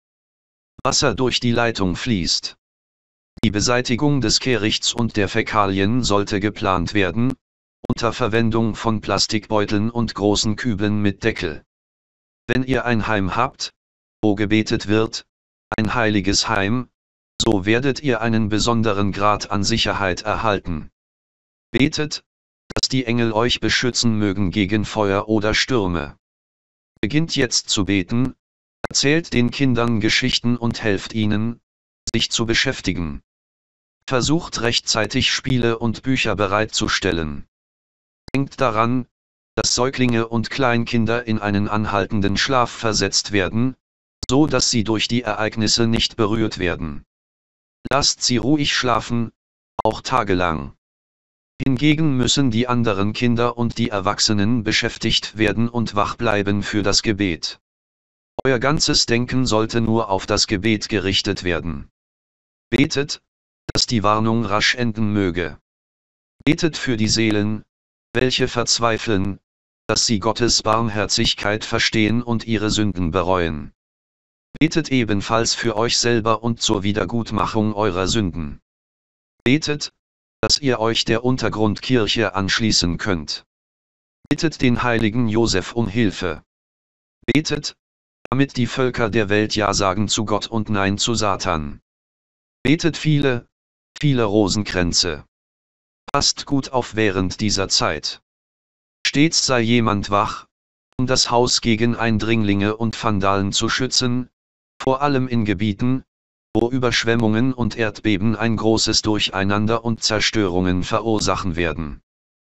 Wasser durch die Leitung fließt. Die Beseitigung des Kehrichts und der Fäkalien sollte geplant werden, unter Verwendung von Plastikbeuteln und großen Kübeln mit Deckel. Wenn ihr ein Heim habt, wo gebetet wird, ein heiliges Heim, so werdet ihr einen besonderen Grad an Sicherheit erhalten. Betet, dass die Engel euch beschützen mögen gegen Feuer oder Stürme. Beginnt jetzt zu beten, erzählt den Kindern Geschichten und helft ihnen, sich zu beschäftigen. Versucht rechtzeitig Spiele und Bücher bereitzustellen. Denkt daran, dass Säuglinge und Kleinkinder in einen anhaltenden Schlaf versetzt werden, so dass sie durch die Ereignisse nicht berührt werden. Lasst sie ruhig schlafen, auch tagelang. Hingegen müssen die anderen Kinder und die Erwachsenen beschäftigt werden und wach bleiben für das Gebet. Euer ganzes Denken sollte nur auf das Gebet gerichtet werden. Betet, dass die Warnung rasch enden möge. Betet für die Seelen, welche verzweifeln, dass sie Gottes Barmherzigkeit verstehen und ihre Sünden bereuen. Betet ebenfalls für euch selber und zur Wiedergutmachung eurer Sünden. Betet, dass ihr euch der Untergrundkirche anschließen könnt. Bittet den heiligen Josef um Hilfe. Betet, damit die Völker der Welt Ja sagen zu Gott und Nein zu Satan. Betet viele, viele Rosenkränze. Passt gut auf während dieser Zeit. Stets sei jemand wach, um das Haus gegen Eindringlinge und Vandalen zu schützen, vor allem in Gebieten, wo Überschwemmungen und Erdbeben ein großes Durcheinander und Zerstörungen verursachen werden.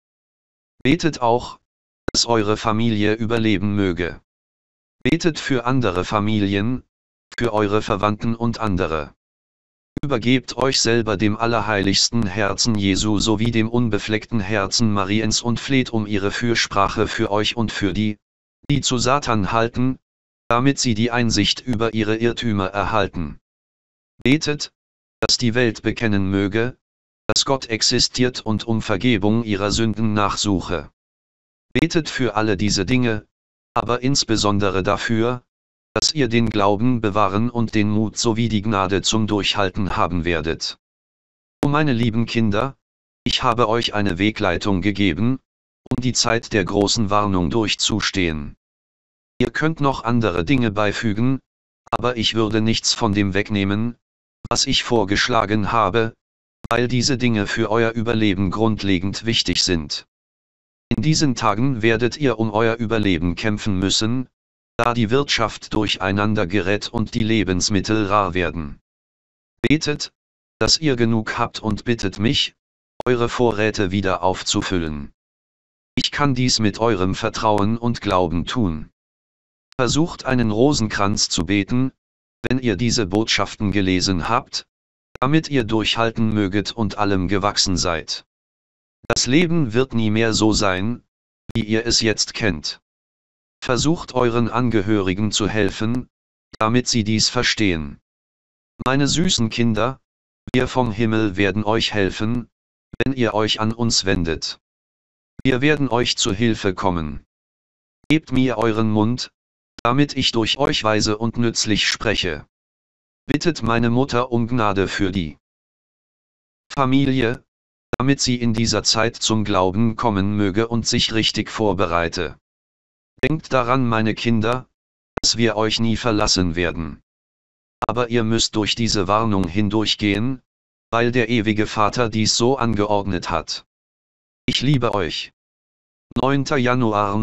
Betet auch, dass eure Familie überleben möge. Betet für andere Familien, für eure Verwandten und andere. Übergebt euch selber dem allerheiligsten Herzen Jesu sowie dem unbefleckten Herzen Mariens und fleht um ihre Fürsprache für euch und für die, die zu Satan halten, damit sie die Einsicht über ihre Irrtümer erhalten. Betet, dass die Welt bekennen möge, dass Gott existiert und um Vergebung ihrer Sünden nachsuche. Betet für alle diese Dinge, aber insbesondere dafür, dass ihr den Glauben bewahren und den Mut sowie die Gnade zum Durchhalten haben werdet. O meine lieben Kinder, ich habe euch eine Wegleitung gegeben, um die Zeit der großen Warnung durchzustehen. Ihr könnt noch andere Dinge beifügen, aber ich würde nichts von dem wegnehmen, was ich vorgeschlagen habe, weil diese Dinge für euer Überleben grundlegend wichtig sind. In diesen Tagen werdet ihr um euer Überleben kämpfen müssen, da die Wirtschaft durcheinander gerät und die Lebensmittel rar werden. Betet, dass ihr genug habt und bittet mich, eure Vorräte wieder aufzufüllen. Ich kann dies mit eurem Vertrauen und Glauben tun. Versucht einen Rosenkranz zu beten, wenn ihr diese Botschaften gelesen habt, damit ihr durchhalten möget und allem gewachsen seid. Das Leben wird nie mehr so sein, wie ihr es jetzt kennt. Versucht euren Angehörigen zu helfen, damit sie dies verstehen. Meine süßen Kinder, wir vom Himmel werden euch helfen, wenn ihr euch an uns wendet. Wir werden euch zu Hilfe kommen. Gebt mir euren Mund, damit ich durch euch weise und nützlich spreche. Bittet meine Mutter um Gnade für die Familie, damit sie in dieser Zeit zum Glauben kommen möge und sich richtig vorbereite. Denkt daran, meine Kinder, dass wir euch nie verlassen werden. Aber ihr müsst durch diese Warnung hindurchgehen, weil der ewige Vater dies so angeordnet hat. Ich liebe euch. neunter Januar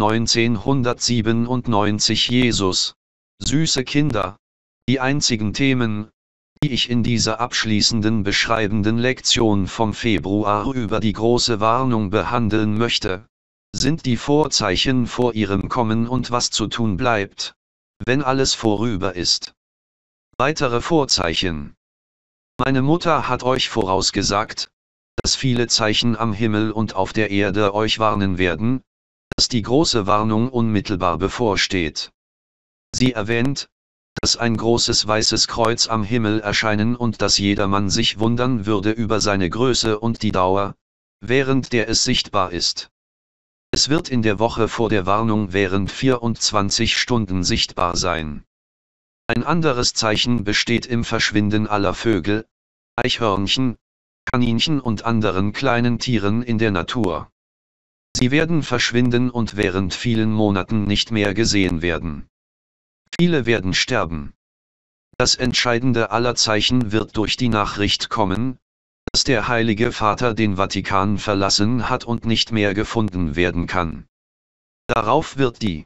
neunzehnhundertsiebenundneunzig Jesus, süße Kinder, die einzigen Themen, die ich in dieser abschließenden beschreibenden Lektion vom Februar über die große Warnung behandeln möchte, sind die Vorzeichen vor ihrem Kommen und was zu tun bleibt, wenn alles vorüber ist. Weitere Vorzeichen. Meine Mutter hat euch vorausgesagt, dass viele Zeichen am Himmel und auf der Erde euch warnen werden, dass die große Warnung unmittelbar bevorsteht. Sie erwähnt, dass ein großes weißes Kreuz am Himmel erscheinen und dass jedermann sich wundern würde über seine Größe und die Dauer, während der es sichtbar ist. Es wird in der Woche vor der Warnung während vierundzwanzig Stunden sichtbar sein. Ein anderes Zeichen besteht im Verschwinden aller Vögel, Eichhörnchen, Kaninchen und anderen kleinen Tieren in der Natur. Sie werden verschwinden und während vielen Monaten nicht mehr gesehen werden. Viele werden sterben. Das entscheidende aller Zeichen wird durch die Nachricht kommen, dass der Heilige Vater den Vatikan verlassen hat und nicht mehr gefunden werden kann. Darauf wird die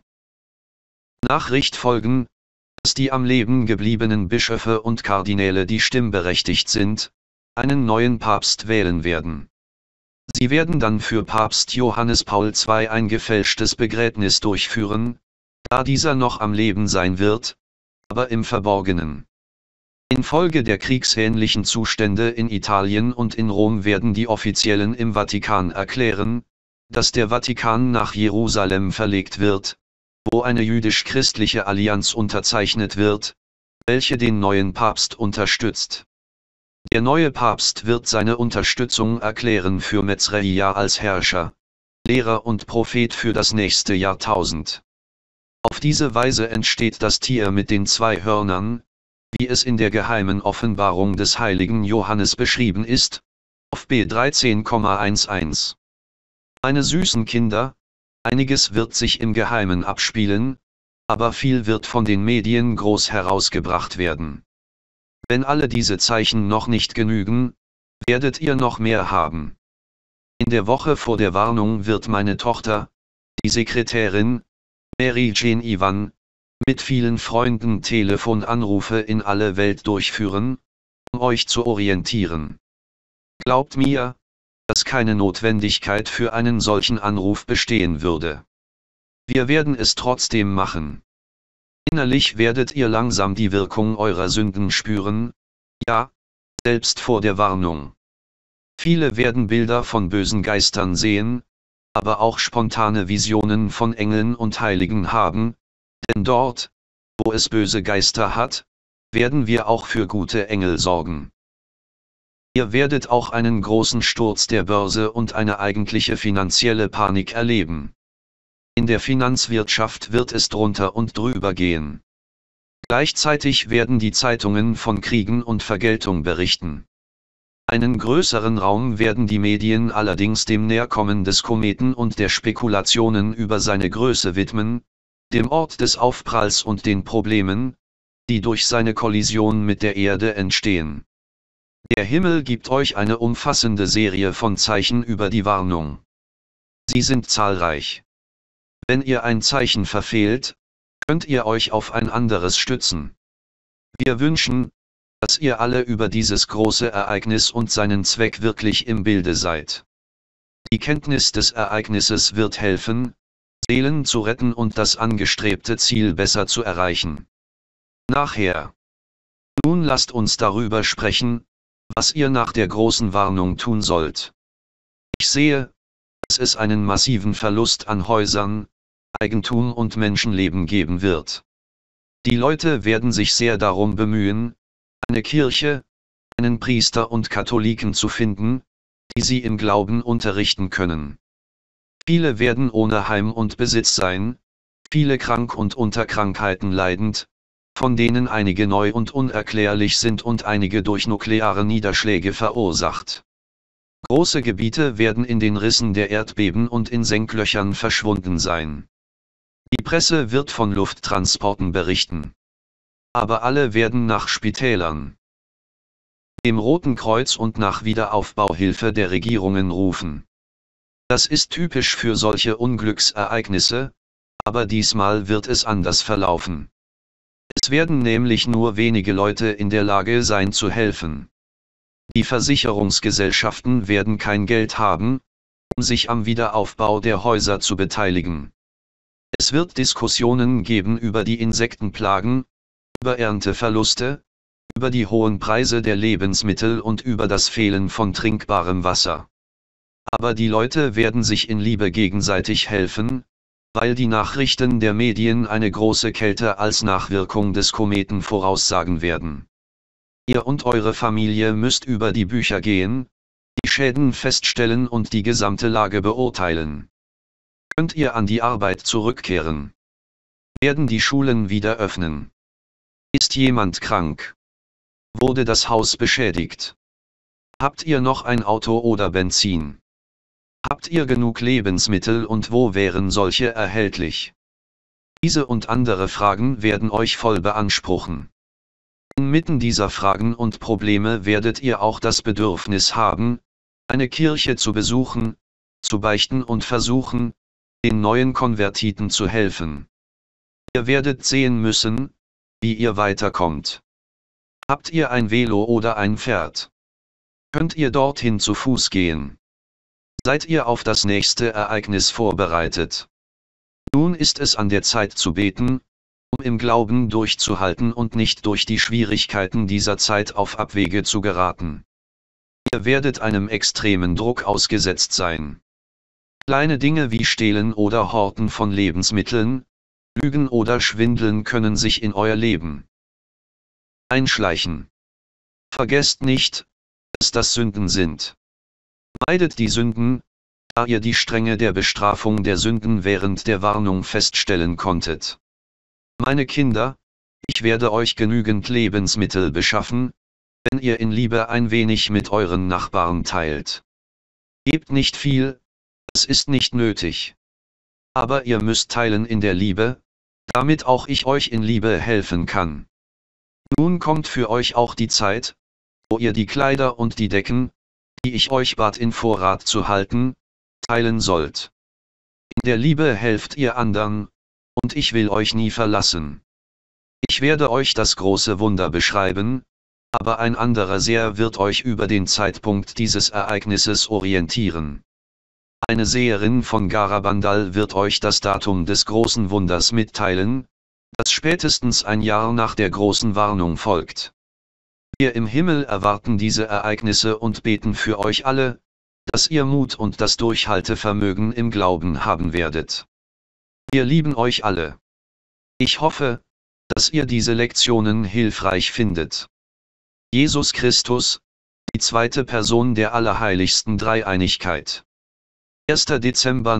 Nachricht folgen, dass die am Leben gebliebenen Bischöfe und Kardinäle, die stimmberechtigt sind, einen neuen Papst wählen werden. Sie werden dann für Papst Johannes Paul der Zweite ein gefälschtes Begräbnis durchführen, da dieser noch am Leben sein wird, aber im Verborgenen. Infolge der kriegsähnlichen Zustände in Italien und in Rom werden die Offiziellen im Vatikan erklären, dass der Vatikan nach Jerusalem verlegt wird, wo eine jüdisch-christliche Allianz unterzeichnet wird, welche den neuen Papst unterstützt. Der neue Papst wird seine Unterstützung erklären für Mezreia als Herrscher, Lehrer und Prophet für das nächste Jahrtausend. Auf diese Weise entsteht das Tier mit den zwei Hörnern, wie es in der geheimen Offenbarung des heiligen Johannes beschrieben ist, auf B dreizehn elf. Meine süßen Kinder, einiges wird sich im Geheimen abspielen, aber viel wird von den Medien groß herausgebracht werden. Wenn alle diese Zeichen noch nicht genügen, werdet ihr noch mehr haben. In der Woche vor der Warnung wird meine Tochter, die Sekretärin, Mary Jane Ivan, mit vielen Freunden Telefonanrufe in alle Welt durchführen, um euch zu orientieren. Glaubt mir, dass keine Notwendigkeit für einen solchen Anruf bestehen würde. Wir werden es trotzdem machen. Innerlich werdet ihr langsam die Wirkung eurer Sünden spüren, ja, selbst vor der Warnung. Viele werden Bilder von bösen Geistern sehen, aber auch spontane Visionen von Engeln und Heiligen haben, denn dort, wo es böse Geister hat, werden wir auch für gute Engel sorgen. Ihr werdet auch einen großen Sturz der Börse und eine eigentliche finanzielle Panik erleben. In der Finanzwirtschaft wird es drunter und drüber gehen. Gleichzeitig werden die Zeitungen von Kriegen und Vergeltung berichten. Einen größeren Raum werden die Medien allerdings dem Näherkommen des Kometen und der Spekulationen über seine Größe widmen, dem Ort des Aufpralls und den Problemen, die durch seine Kollision mit der Erde entstehen. Der Himmel gibt euch eine umfassende Serie von Zeichen über die Warnung. Sie sind zahlreich. Wenn ihr ein Zeichen verfehlt, könnt ihr euch auf ein anderes stützen. Wir wünschen, dass ihr alle über dieses große Ereignis und seinen Zweck wirklich im Bilde seid. Die Kenntnis des Ereignisses wird helfen, Seelen zu retten und das angestrebte Ziel besser zu erreichen. Nachher. Nun lasst uns darüber sprechen, was ihr nach der großen Warnung tun sollt. Ich sehe, dass es einen massiven Verlust an Häusern, Eigentum und Menschenleben geben wird. Die Leute werden sich sehr darum bemühen, eine Kirche, einen Priester und Katholiken zu finden, die sie im Glauben unterrichten können. Viele werden ohne Heim und Besitz sein, viele krank und unter Krankheiten leidend, von denen einige neu und unerklärlich sind und einige durch nukleare Niederschläge verursacht. Große Gebiete werden in den Rissen der Erdbeben und in Senklöchern verschwunden sein. Die Presse wird von Lufttransporten berichten. Aber alle werden nach Spitälern, dem Roten Kreuz und nach Wiederaufbauhilfe der Regierungen rufen. Das ist typisch für solche Unglücksereignisse, aber diesmal wird es anders verlaufen. Es werden nämlich nur wenige Leute in der Lage sein zu helfen. Die Versicherungsgesellschaften werden kein Geld haben, um sich am Wiederaufbau der Häuser zu beteiligen. Es wird Diskussionen geben über die Insektenplagen, über Ernteverluste, über die hohen Preise der Lebensmittel und über das Fehlen von trinkbarem Wasser. Aber die Leute werden sich in Liebe gegenseitig helfen, weil die Nachrichten der Medien eine große Kälte als Nachwirkung des Kometen voraussagen werden. Ihr und eure Familie müsst über die Bücher gehen, die Schäden feststellen und die gesamte Lage beurteilen. Könnt ihr an die Arbeit zurückkehren? Werden die Schulen wieder öffnen? Ist jemand krank? Wurde das Haus beschädigt? Habt ihr noch ein Auto oder Benzin? Habt ihr genug Lebensmittel und wo wären solche erhältlich? Diese und andere Fragen werden euch voll beanspruchen. Inmitten dieser Fragen und Probleme werdet ihr auch das Bedürfnis haben, eine Kirche zu besuchen, zu beichten und versuchen, den neuen Konvertiten zu helfen. Ihr werdet sehen müssen, wie ihr weiterkommt. Habt ihr ein Velo oder ein Pferd? Könnt ihr dorthin zu Fuß gehen? Seid ihr auf das nächste Ereignis vorbereitet? Nun ist es an der Zeit zu beten, um im Glauben durchzuhalten und nicht durch die Schwierigkeiten dieser Zeit auf Abwege zu geraten. Ihr werdet einem extremen Druck ausgesetzt sein. Kleine Dinge wie Stehlen oder Horten von Lebensmitteln, Lügen oder Schwindeln können sich in euer Leben einschleichen. Vergesst nicht, dass das Sünden sind. Meidet die Sünden, da ihr die Strenge der Bestrafung der Sünden während der Warnung feststellen konntet. Meine Kinder, ich werde euch genügend Lebensmittel beschaffen, wenn ihr in Liebe ein wenig mit euren Nachbarn teilt. Gebt nicht viel, es ist nicht nötig. Aber ihr müsst teilen in der Liebe, damit auch ich euch in Liebe helfen kann. Nun kommt für euch auch die Zeit, wo ihr die Kleider und die Decken, die ich euch bat in Vorrat zu halten, teilen sollt. In der Liebe helft ihr andern, und ich will euch nie verlassen. Ich werde euch das große Wunder beschreiben, aber ein anderer Seher wird euch über den Zeitpunkt dieses Ereignisses orientieren. Eine Seherin von Garabandal wird euch das Datum des großen Wunders mitteilen, das spätestens ein Jahr nach der großen Warnung folgt. Wir im Himmel erwarten diese Ereignisse und beten für euch alle, dass ihr Mut und das Durchhaltevermögen im Glauben haben werdet. Wir lieben euch alle. Ich hoffe, dass ihr diese Lektionen hilfreich findet. Jesus Christus, die zweite Person der allerheiligsten Dreieinigkeit. erster Dezember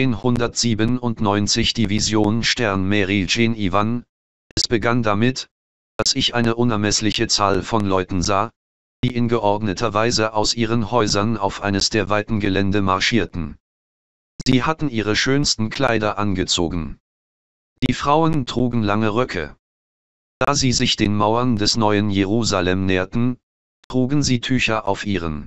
neunzehnhundertsiebenundneunzig Die Vision Stern Mary Jane Ivan. Es begann damit, dass ich eine unermessliche Zahl von Leuten sah, die in geordneter Weise aus ihren Häusern auf eines der weiten Gelände marschierten. Sie hatten ihre schönsten Kleider angezogen. Die Frauen trugen lange Röcke. Da sie sich den Mauern des neuen Jerusalem näherten, trugen sie Tücher auf ihren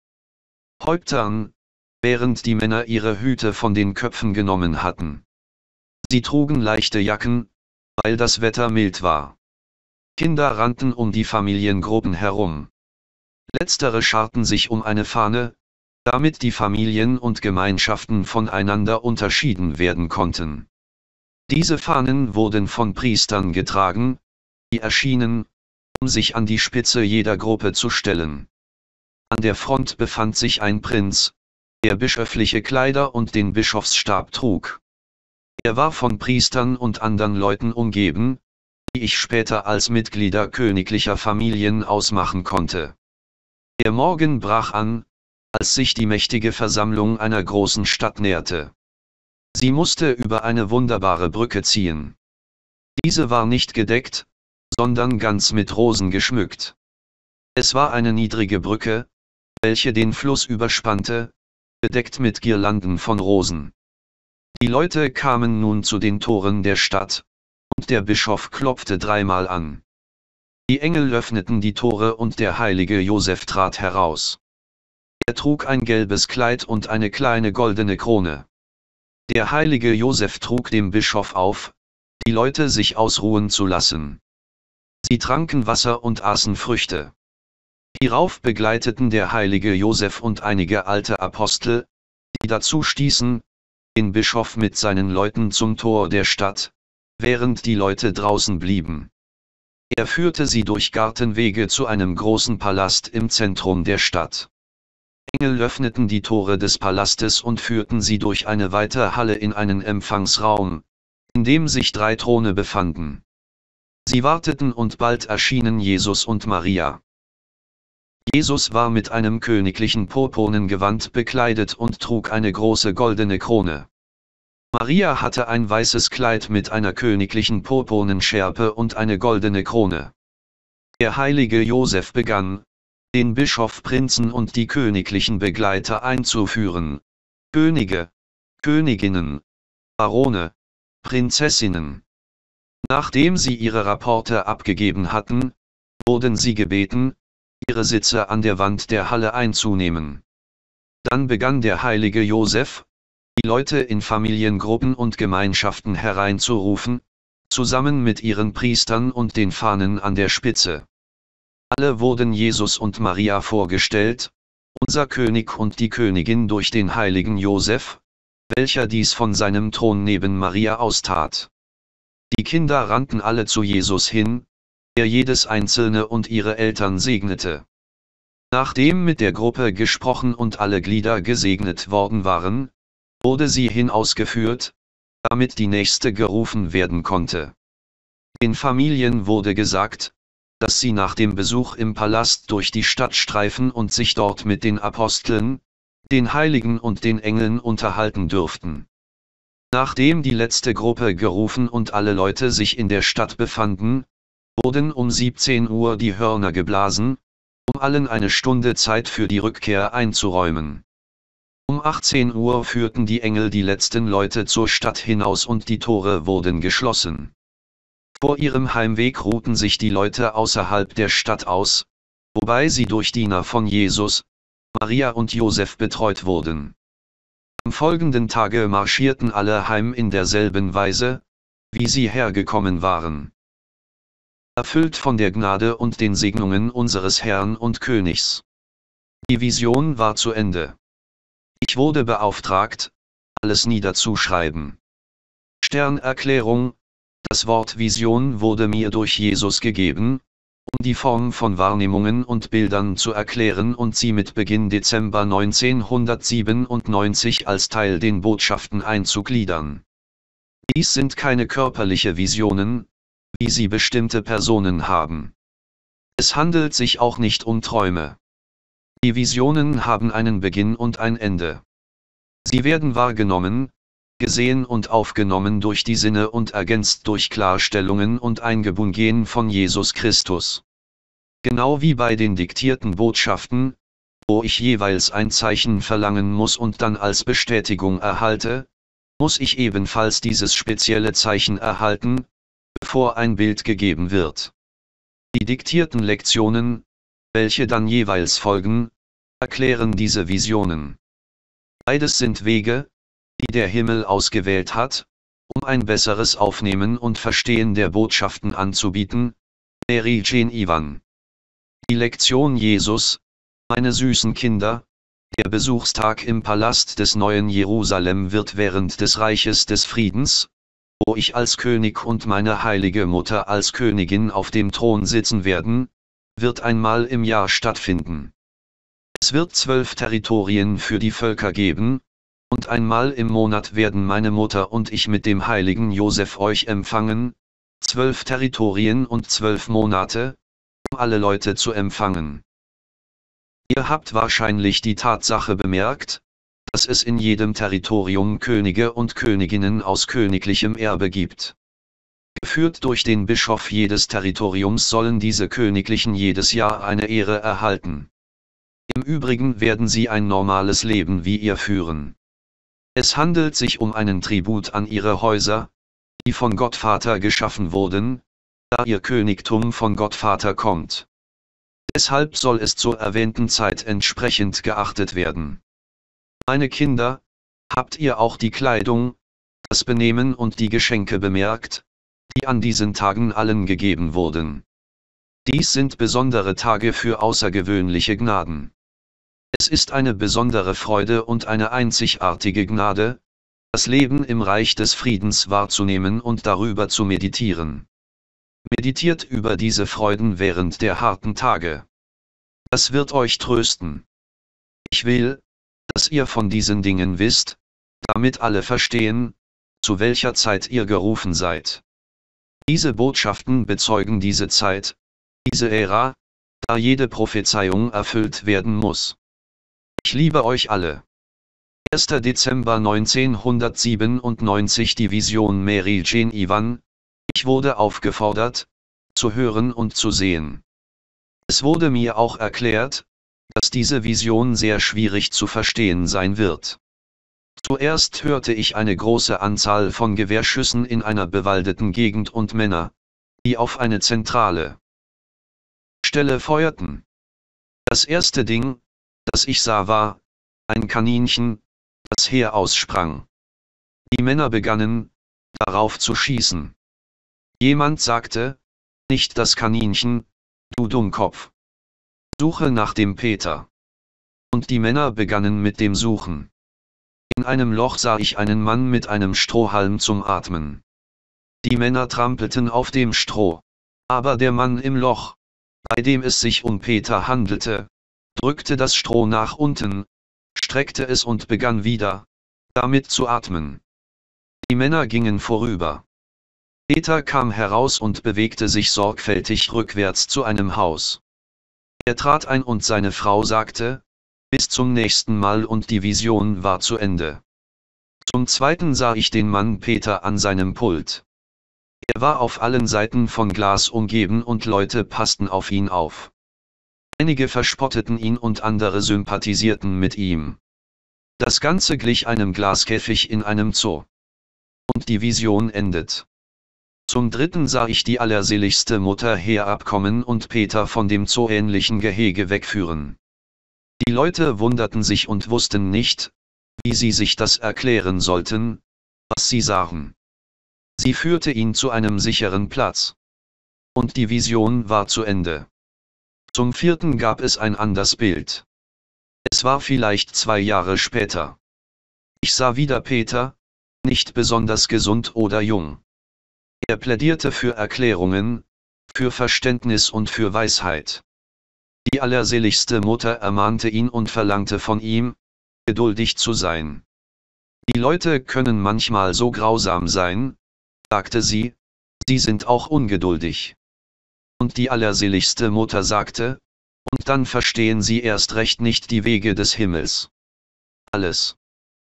Häuptern, während die Männer ihre Hüte von den Köpfen genommen hatten. Sie trugen leichte Jacken, weil das Wetter mild war. Kinder rannten um die Familiengruppen herum. Letztere scharten sich um eine Fahne, damit die Familien und Gemeinschaften voneinander unterschieden werden konnten. Diese Fahnen wurden von Priestern getragen, die erschienen, um sich an die Spitze jeder Gruppe zu stellen. An der Front befand sich ein Prinz, der bischöfliche Kleider und den Bischofsstab trug. Er war von Priestern und anderen Leuten umgeben, die ich später als Mitglieder königlicher Familien ausmachen konnte. Der Morgen brach an, als sich die mächtige Versammlung einer großen Stadt näherte. Sie musste über eine wunderbare Brücke ziehen. Diese war nicht gedeckt, sondern ganz mit Rosen geschmückt. Es war eine niedrige Brücke, welche den Fluss überspannte, bedeckt mit Girlanden von Rosen. Die Leute kamen nun zu den Toren der Stadt, und der Bischof klopfte dreimal an. Die Engel öffneten die Tore und der heilige Josef trat heraus. Er trug ein gelbes Kleid und eine kleine goldene Krone. Der heilige Josef trug dem Bischof auf, die Leute sich ausruhen zu lassen. Sie tranken Wasser und aßen Früchte. Hierauf begleiteten der heilige Josef und einige alte Apostel, die dazu stießen, den Bischof mit seinen Leuten zum Tor der Stadt, während die Leute draußen blieben. Er führte sie durch Gartenwege zu einem großen Palast im Zentrum der Stadt. Engel öffneten die Tore des Palastes und führten sie durch eine weite Halle in einen Empfangsraum, in dem sich drei Throne befanden. Sie warteten und bald erschienen Jesus und Maria. Jesus war mit einem königlichen purpurnen Gewand bekleidet und trug eine große goldene Krone. Maria hatte ein weißes Kleid mit einer königlichen purpurnen Schärpe und eine goldene Krone. Der heilige Josef begann, den Bischof, Prinzen und die königlichen Begleiter einzuführen: Könige, Königinnen, Barone, Prinzessinnen. Nachdem sie ihre Rapporte abgegeben hatten, wurden sie gebeten, ihre Sitze an der Wand der Halle einzunehmen. Dann begann der heilige Josef, die Leute in Familiengruppen und Gemeinschaften hereinzurufen, zusammen mit ihren Priestern und den Fahnen an der Spitze. Alle wurden Jesus und Maria vorgestellt, unser König und die Königin durch den heiligen Josef, welcher dies von seinem Thron neben Maria austat. Die Kinder rannten alle zu Jesus hin, der jedes einzelne und ihre Eltern segnete. Nachdem mit der Gruppe gesprochen und alle Glieder gesegnet worden waren, wurde sie hinausgeführt, damit die nächste gerufen werden konnte. Den Familien wurde gesagt, dass sie nach dem Besuch im Palast durch die Stadt streifen und sich dort mit den Aposteln, den Heiligen und den Engeln unterhalten dürften. Nachdem die letzte Gruppe gerufen und alle Leute sich in der Stadt befanden, wurden um siebzehn Uhr die Hörner geblasen, um allen eine Stunde Zeit für die Rückkehr einzuräumen. Um achtzehn Uhr führten die Engel die letzten Leute zur Stadt hinaus und die Tore wurden geschlossen. Vor ihrem Heimweg ruhten sich die Leute außerhalb der Stadt aus, wobei sie durch Diener von Jesus, Maria und Josef betreut wurden. Am folgenden Tage marschierten alle heim in derselben Weise, wie sie hergekommen waren. Erfüllt von der Gnade und den Segnungen unseres Herrn und Königs. Die Vision war zu Ende. Ich wurde beauftragt, alles niederzuschreiben. Sternerklärung: Das Wort Vision wurde mir durch Jesus gegeben, um die Form von Wahrnehmungen und Bildern zu erklären und sie mit Beginn Dezember neunzehnhundertsiebenundneunzig als Teil den Botschaften einzugliedern. Dies sind keine körperliche Visionen, wie sie bestimmte Personen haben. Es handelt sich auch nicht um Träume. Die Visionen haben einen Beginn und ein Ende. Sie werden wahrgenommen, gesehen und aufgenommen durch die Sinne und ergänzt durch Klarstellungen und Eingebungen von Jesus Christus. Genau wie bei den diktierten Botschaften, wo ich jeweils ein Zeichen verlangen muss und dann als Bestätigung erhalte, muss ich ebenfalls dieses spezielle Zeichen erhalten, bevor ein Bild gegeben wird. Die diktierten Lektionen, welche dann jeweils folgen, erklären diese Visionen. Beides sind Wege, die der Himmel ausgewählt hat, um ein besseres Aufnehmen und Verstehen der Botschaften anzubieten. Mary Jane Ivan. Die Lektion Jesus, meine süßen Kinder, der Besuchstag im Palast des neuen Jerusalem wird während des Reiches des Friedens, wo ich als König und meine heilige Mutter als Königin auf dem Thron sitzen werden, wird einmal im Jahr stattfinden. Es wird zwölf Territorien für die Völker geben, und einmal im Monat werden meine Mutter und ich mit dem heiligen Josef euch empfangen, zwölf Territorien und zwölf Monate, um alle Leute zu empfangen. Ihr habt wahrscheinlich die Tatsache bemerkt, dass es in jedem Territorium Könige und Königinnen aus königlichem Erbe gibt. Geführt durch den Bischof jedes Territoriums sollen diese Königlichen jedes Jahr eine Ehre erhalten. Im Übrigen werden sie ein normales Leben wie ihr führen. Es handelt sich um einen Tribut an ihre Häuser, die von Gott Vater geschaffen wurden, da ihr Königtum von Gott Vater kommt. Deshalb soll es zur erwähnten Zeit entsprechend geachtet werden. Meine Kinder, habt ihr auch die Kleidung, das Benehmen und die Geschenke bemerkt, die an diesen Tagen allen gegeben wurden? Dies sind besondere Tage für außergewöhnliche Gnaden. Es ist eine besondere Freude und eine einzigartige Gnade, das Leben im Reich des Friedens wahrzunehmen und darüber zu meditieren. Meditiert über diese Freuden während der harten Tage. Das wird euch trösten. Ich will, dass ihr von diesen Dingen wisst, damit alle verstehen, zu welcher Zeit ihr gerufen seid. Diese Botschaften bezeugen diese Zeit, diese Ära, da jede Prophezeiung erfüllt werden muss. Ich liebe euch alle. erster Dezember neunzehnhundertsiebenundneunzig Die Vision Mary Jane Ivan. Ich wurde aufgefordert, zu hören und zu sehen. Es wurde mir auch erklärt, dass diese Vision sehr schwierig zu verstehen sein wird. Zuerst hörte ich eine große Anzahl von Gewehrschüssen in einer bewaldeten Gegend und Männer, die auf eine zentrale Stelle feuerten. Das erste Ding, das ich sah, war ein Kaninchen, das Heer aussprang. Die Männer begannen, darauf zu schießen. Jemand sagte, nicht das Kaninchen, du Dummkopf. Suche nach dem Peter. Und die Männer begannen mit dem Suchen. In einem Loch sah ich einen Mann mit einem Strohhalm zum Atmen. Die Männer trampelten auf dem Stroh. Aber der Mann im Loch, bei dem es sich um Peter handelte, drückte das Stroh nach unten, streckte es und begann wieder, damit zu atmen. Die Männer gingen vorüber. Peter kam heraus und bewegte sich sorgfältig rückwärts zu einem Haus. Er trat ein und seine Frau sagte, bis zum nächsten Mal, und die Vision war zu Ende. Zum Zweiten sah ich den Mann Peter an seinem Pult. Er war auf allen Seiten von Glas umgeben und Leute passten auf ihn auf. Einige verspotteten ihn und andere sympathisierten mit ihm. Das Ganze glich einem Glaskäfig in einem Zoo. Und die Vision endet. Zum Dritten sah ich die allerseligste Mutter herabkommen und Peter von dem zooähnlichen Gehege wegführen. Die Leute wunderten sich und wussten nicht, wie sie sich das erklären sollten, was sie sahen. Sie führte ihn zu einem sicheren Platz. Und die Vision war zu Ende. Zum Vierten gab es ein anderes Bild. Es war vielleicht zwei Jahre später. Ich sah wieder Peter, nicht besonders gesund oder jung. Er plädierte für Erklärungen, für Verständnis und für Weisheit. Die allerseligste Mutter ermahnte ihn und verlangte von ihm, geduldig zu sein. Die Leute können manchmal so grausam sein, sagte sie, sie sind auch ungeduldig. Und die allerseligste Mutter sagte, und dann verstehen sie erst recht nicht die Wege des Himmels. Alles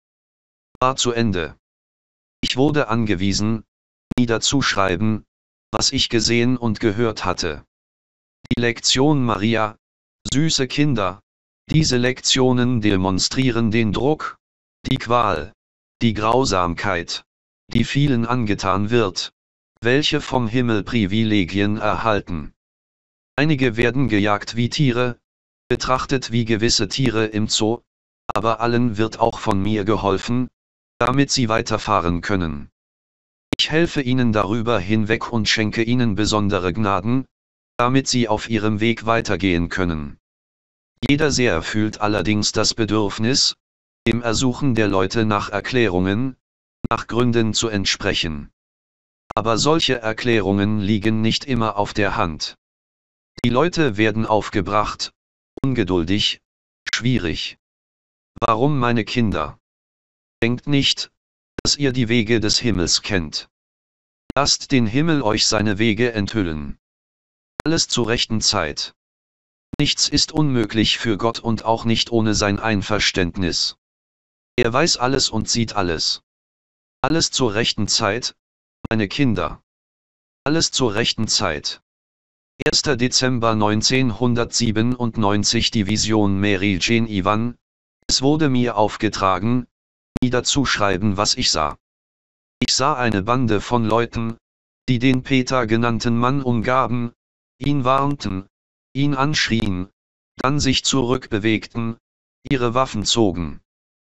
war zu Ende. Ich wurde angewiesen, niederzuschreiben, was ich gesehen und gehört hatte. Die Lektion Maria, süße Kinder, diese Lektionen demonstrieren den Druck, die Qual, die Grausamkeit, die vielen angetan wird, welche vom Himmel Privilegien erhalten. Einige werden gejagt wie Tiere, betrachtet wie gewisse Tiere im Zoo, aber allen wird auch von mir geholfen, damit sie weiterfahren können. Ich helfe ihnen darüber hinweg und schenke ihnen besondere Gnaden, damit sie auf ihrem Weg weitergehen können. Jeder Seher fühlt allerdings das Bedürfnis, dem Ersuchen der Leute nach Erklärungen, nach Gründen zu entsprechen. Aber solche Erklärungen liegen nicht immer auf der Hand. Die Leute werden aufgebracht, ungeduldig, schwierig. Warum, meine Kinder? Denkt nicht, dass ihr die Wege des Himmels kennt. Lasst den Himmel euch seine Wege enthüllen. Alles zur rechten Zeit. Nichts ist unmöglich für Gott und auch nicht ohne sein Einverständnis. Er weiß alles und sieht alles. Alles zur rechten Zeit, meine Kinder. Alles zur rechten Zeit. erster Dezember neunzehnhundertsiebenundneunzig Die Vision Mary Jane Ivan. Es wurde mir aufgetragen, niederzuschreiben, was ich sah. Ich sah eine Bande von Leuten, die den Peter genannten Mann umgaben, ihn warnten, ihn anschrien, dann sich zurückbewegten, ihre Waffen zogen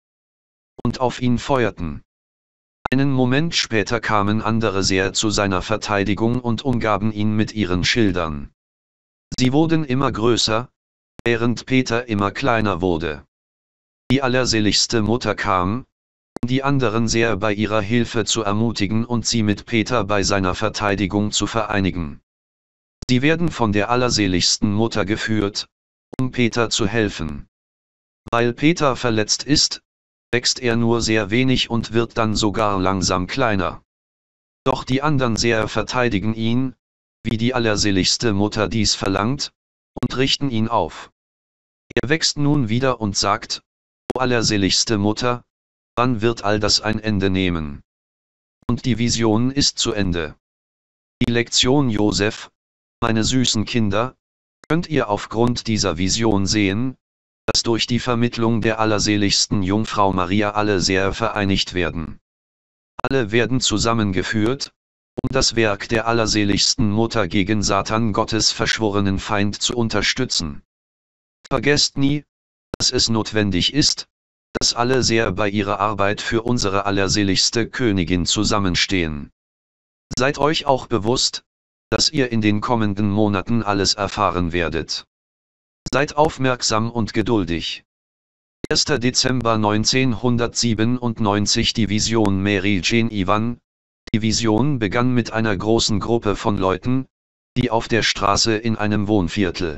und auf ihn feuerten. Einen Moment später kamen andere Seher zu seiner Verteidigung und umgaben ihn mit ihren Schildern. Sie wurden immer größer, während Peter immer kleiner wurde. Die allerseligste Mutter kam, um die anderen Seher bei ihrer Hilfe zu ermutigen und sie mit Peter bei seiner Verteidigung zu vereinigen. Sie werden von der allerseligsten Mutter geführt, um Peter zu helfen. Weil Peter verletzt ist, wächst er nur sehr wenig und wird dann sogar langsam kleiner. Doch die anderen Seher verteidigen ihn, wie die allerseligste Mutter dies verlangt, und richten ihn auf. Er wächst nun wieder und sagt: O allerseligste Mutter, wann wird all das ein Ende nehmen? Und die Vision ist zu Ende. Die Lektion Josef, meine süßen Kinder, könnt ihr aufgrund dieser Vision sehen, dass durch die Vermittlung der allerseligsten Jungfrau Maria alle Seher vereinigt werden. Alle werden zusammengeführt, um das Werk der allerseligsten Mutter gegen Satan, Gottes verschworenen Feind, zu unterstützen. Vergesst nie, dass es notwendig ist, dass alle Seher bei ihrer Arbeit für unsere allerseligste Königin zusammenstehen. Seid euch auch bewusst, dass ihr in den kommenden Monaten alles erfahren werdet. Seid aufmerksam und geduldig. erster Dezember neunzehnhundertsiebenundneunzig Die Vision Mary Jane Ivan. Die Vision begann mit einer großen Gruppe von Leuten, die auf der Straße in einem Wohnviertel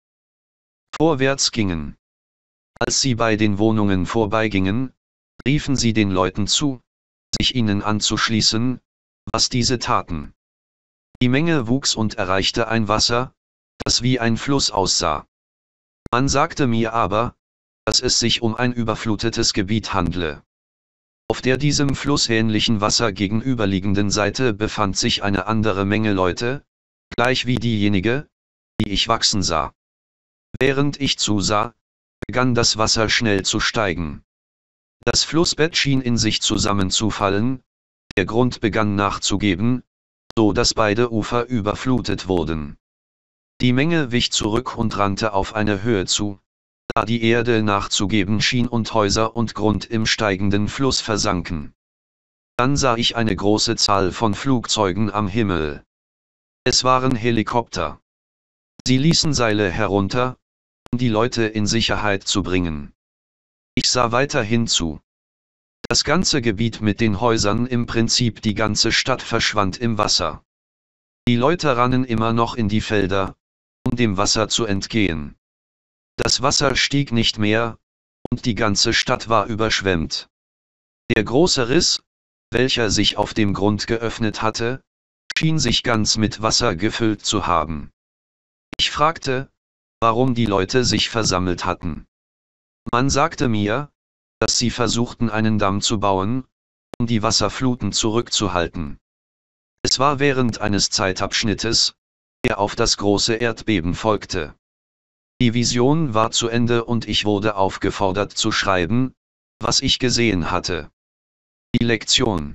vorwärts gingen. Als sie bei den Wohnungen vorbeigingen, riefen sie den Leuten zu, sich ihnen anzuschließen, was diese taten. Die Menge wuchs und erreichte ein Wasser, das wie ein Fluss aussah. Man sagte mir aber, dass es sich um ein überflutetes Gebiet handle. Auf der diesem flussähnlichen Wasser gegenüberliegenden Seite befand sich eine andere Menge Leute, gleich wie diejenige, die ich wachsen sah. Während ich zusah, begann das Wasser schnell zu steigen. Das Flussbett schien in sich zusammenzufallen, der Grund begann nachzugeben, so dass beide Ufer überflutet wurden. Die Menge wich zurück und rannte auf eine Höhe zu, da die Erde nachzugeben schien und Häuser und Grund im steigenden Fluss versanken. Dann sah ich eine große Zahl von Flugzeugen am Himmel. Es waren Helikopter. Sie ließen Seile herunter, um die Leute in Sicherheit zu bringen. Ich sah weiter hinzu. Das ganze Gebiet mit den Häusern, im Prinzip die ganze Stadt, verschwand im Wasser. Die Leute rannen immer noch in die Felder, um dem Wasser zu entgehen. Das Wasser stieg nicht mehr, und die ganze Stadt war überschwemmt. Der große Riss, welcher sich auf dem Grund geöffnet hatte, schien sich ganz mit Wasser gefüllt zu haben. Ich fragte, warum die Leute sich versammelt hatten. Man sagte mir, dass sie versuchten, einen Damm zu bauen, um die Wasserfluten zurückzuhalten. Es war während eines Zeitabschnittes, der auf das große Erdbeben folgte. Die Vision war zu Ende und ich wurde aufgefordert zu schreiben, was ich gesehen hatte. Die Lektion.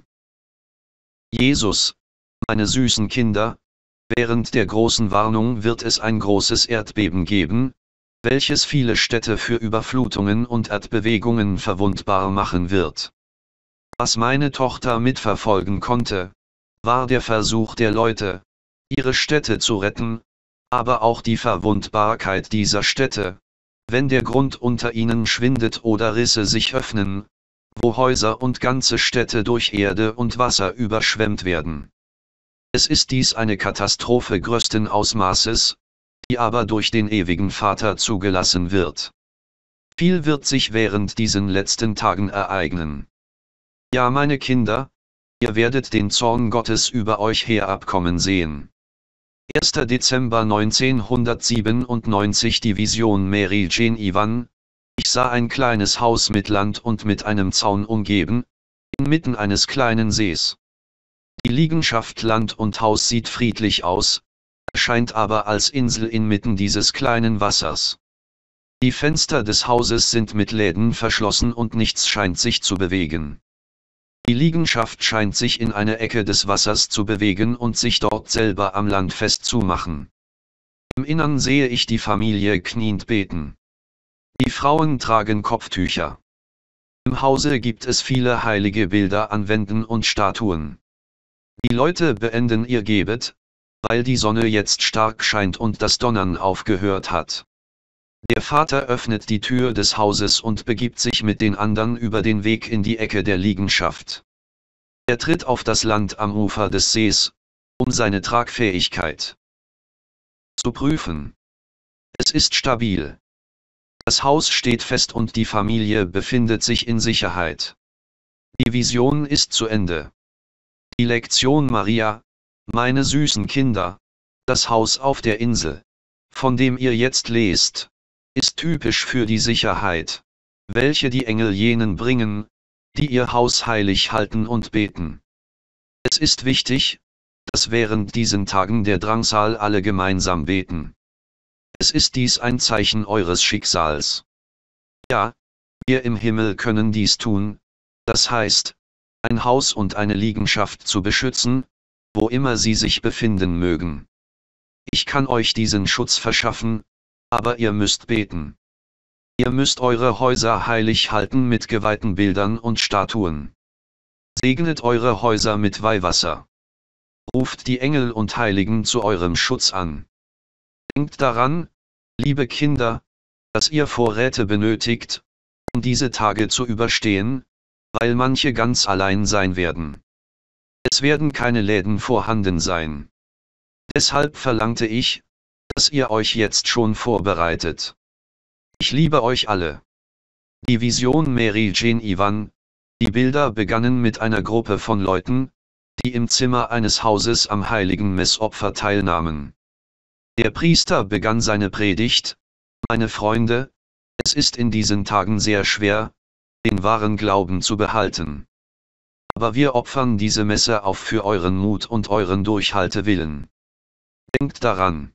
Jesus, meine süßen Kinder, während der großen Warnung wird es ein großes Erdbeben geben, welches viele Städte für Überflutungen und Erdbewegungen verwundbar machen wird. Was meine Tochter mitverfolgen konnte, war der Versuch der Leute, ihre Städte zu retten, aber auch die Verwundbarkeit dieser Städte, wenn der Grund unter ihnen schwindet oder Risse sich öffnen, wo Häuser und ganze Städte durch Erde und Wasser überschwemmt werden. Es ist dies eine Katastrophe größten Ausmaßes, die aber durch den ewigen Vater zugelassen wird. Viel wird sich während diesen letzten Tagen ereignen. Ja, meine Kinder, ihr werdet den Zorn Gottes über euch herabkommen sehen. erster Dezember neunzehnhundertsiebenundneunzig Die Vision Mary Jane Ivan. Ich sah ein kleines Haus mit Land und mit einem Zaun umgeben, inmitten eines kleinen Sees. Die Liegenschaft Land und Haus sieht friedlich aus, erscheint aber als Insel inmitten dieses kleinen Wassers. Die Fenster des Hauses sind mit Läden verschlossen und nichts scheint sich zu bewegen. Die Liegenschaft scheint sich in eine Ecke des Wassers zu bewegen und sich dort selber am Land festzumachen. Im Innern sehe ich die Familie kniend beten. Die Frauen tragen Kopftücher. Im Hause gibt es viele heilige Bilder an Wänden und Statuen. Die Leute beenden ihr Gebet, weil die Sonne jetzt stark scheint und das Donnern aufgehört hat. Der Vater öffnet die Tür des Hauses und begibt sich mit den anderen über den Weg in die Ecke der Liegenschaft. Er tritt auf das Land am Ufer des Sees, um seine Tragfähigkeit zu prüfen. Es ist stabil. Das Haus steht fest und die Familie befindet sich in Sicherheit. Die Vision ist zu Ende. Die Lektion Maria, meine süßen Kinder, das Haus auf der Insel, von dem ihr jetzt lest, ist typisch für die Sicherheit, welche die Engel jenen bringen, die ihr Haus heilig halten und beten. Es ist wichtig, dass während diesen Tagen der Drangsal alle gemeinsam beten. Es ist dies ein Zeichen eures Schicksals. Ja, wir im Himmel können dies tun, das heißt, ein Haus und eine Liegenschaft zu beschützen, wo immer sie sich befinden mögen. Ich kann euch diesen Schutz verschaffen, aber ihr müsst beten. Ihr müsst eure Häuser heilig halten mit geweihten Bildern und Statuen. Segnet eure Häuser mit Weihwasser. Ruft die Engel und Heiligen zu eurem Schutz an. Denkt daran, liebe Kinder, dass ihr Vorräte benötigt, um diese Tage zu überstehen, weil manche ganz allein sein werden. Es werden keine Läden vorhanden sein. Deshalb verlangte ich, dass ihr euch jetzt schon vorbereitet. Ich liebe euch alle. Die Vision Mary Jane Ivan. Die Bilder begannen mit einer Gruppe von Leuten, die im Zimmer eines Hauses am heiligen Messopfer teilnahmen. Der Priester begann seine Predigt: Meine Freunde, es ist in diesen Tagen sehr schwer, den wahren Glauben zu behalten. Aber wir opfern diese Messe auf für euren Mut und euren Durchhaltewillen. Denkt daran,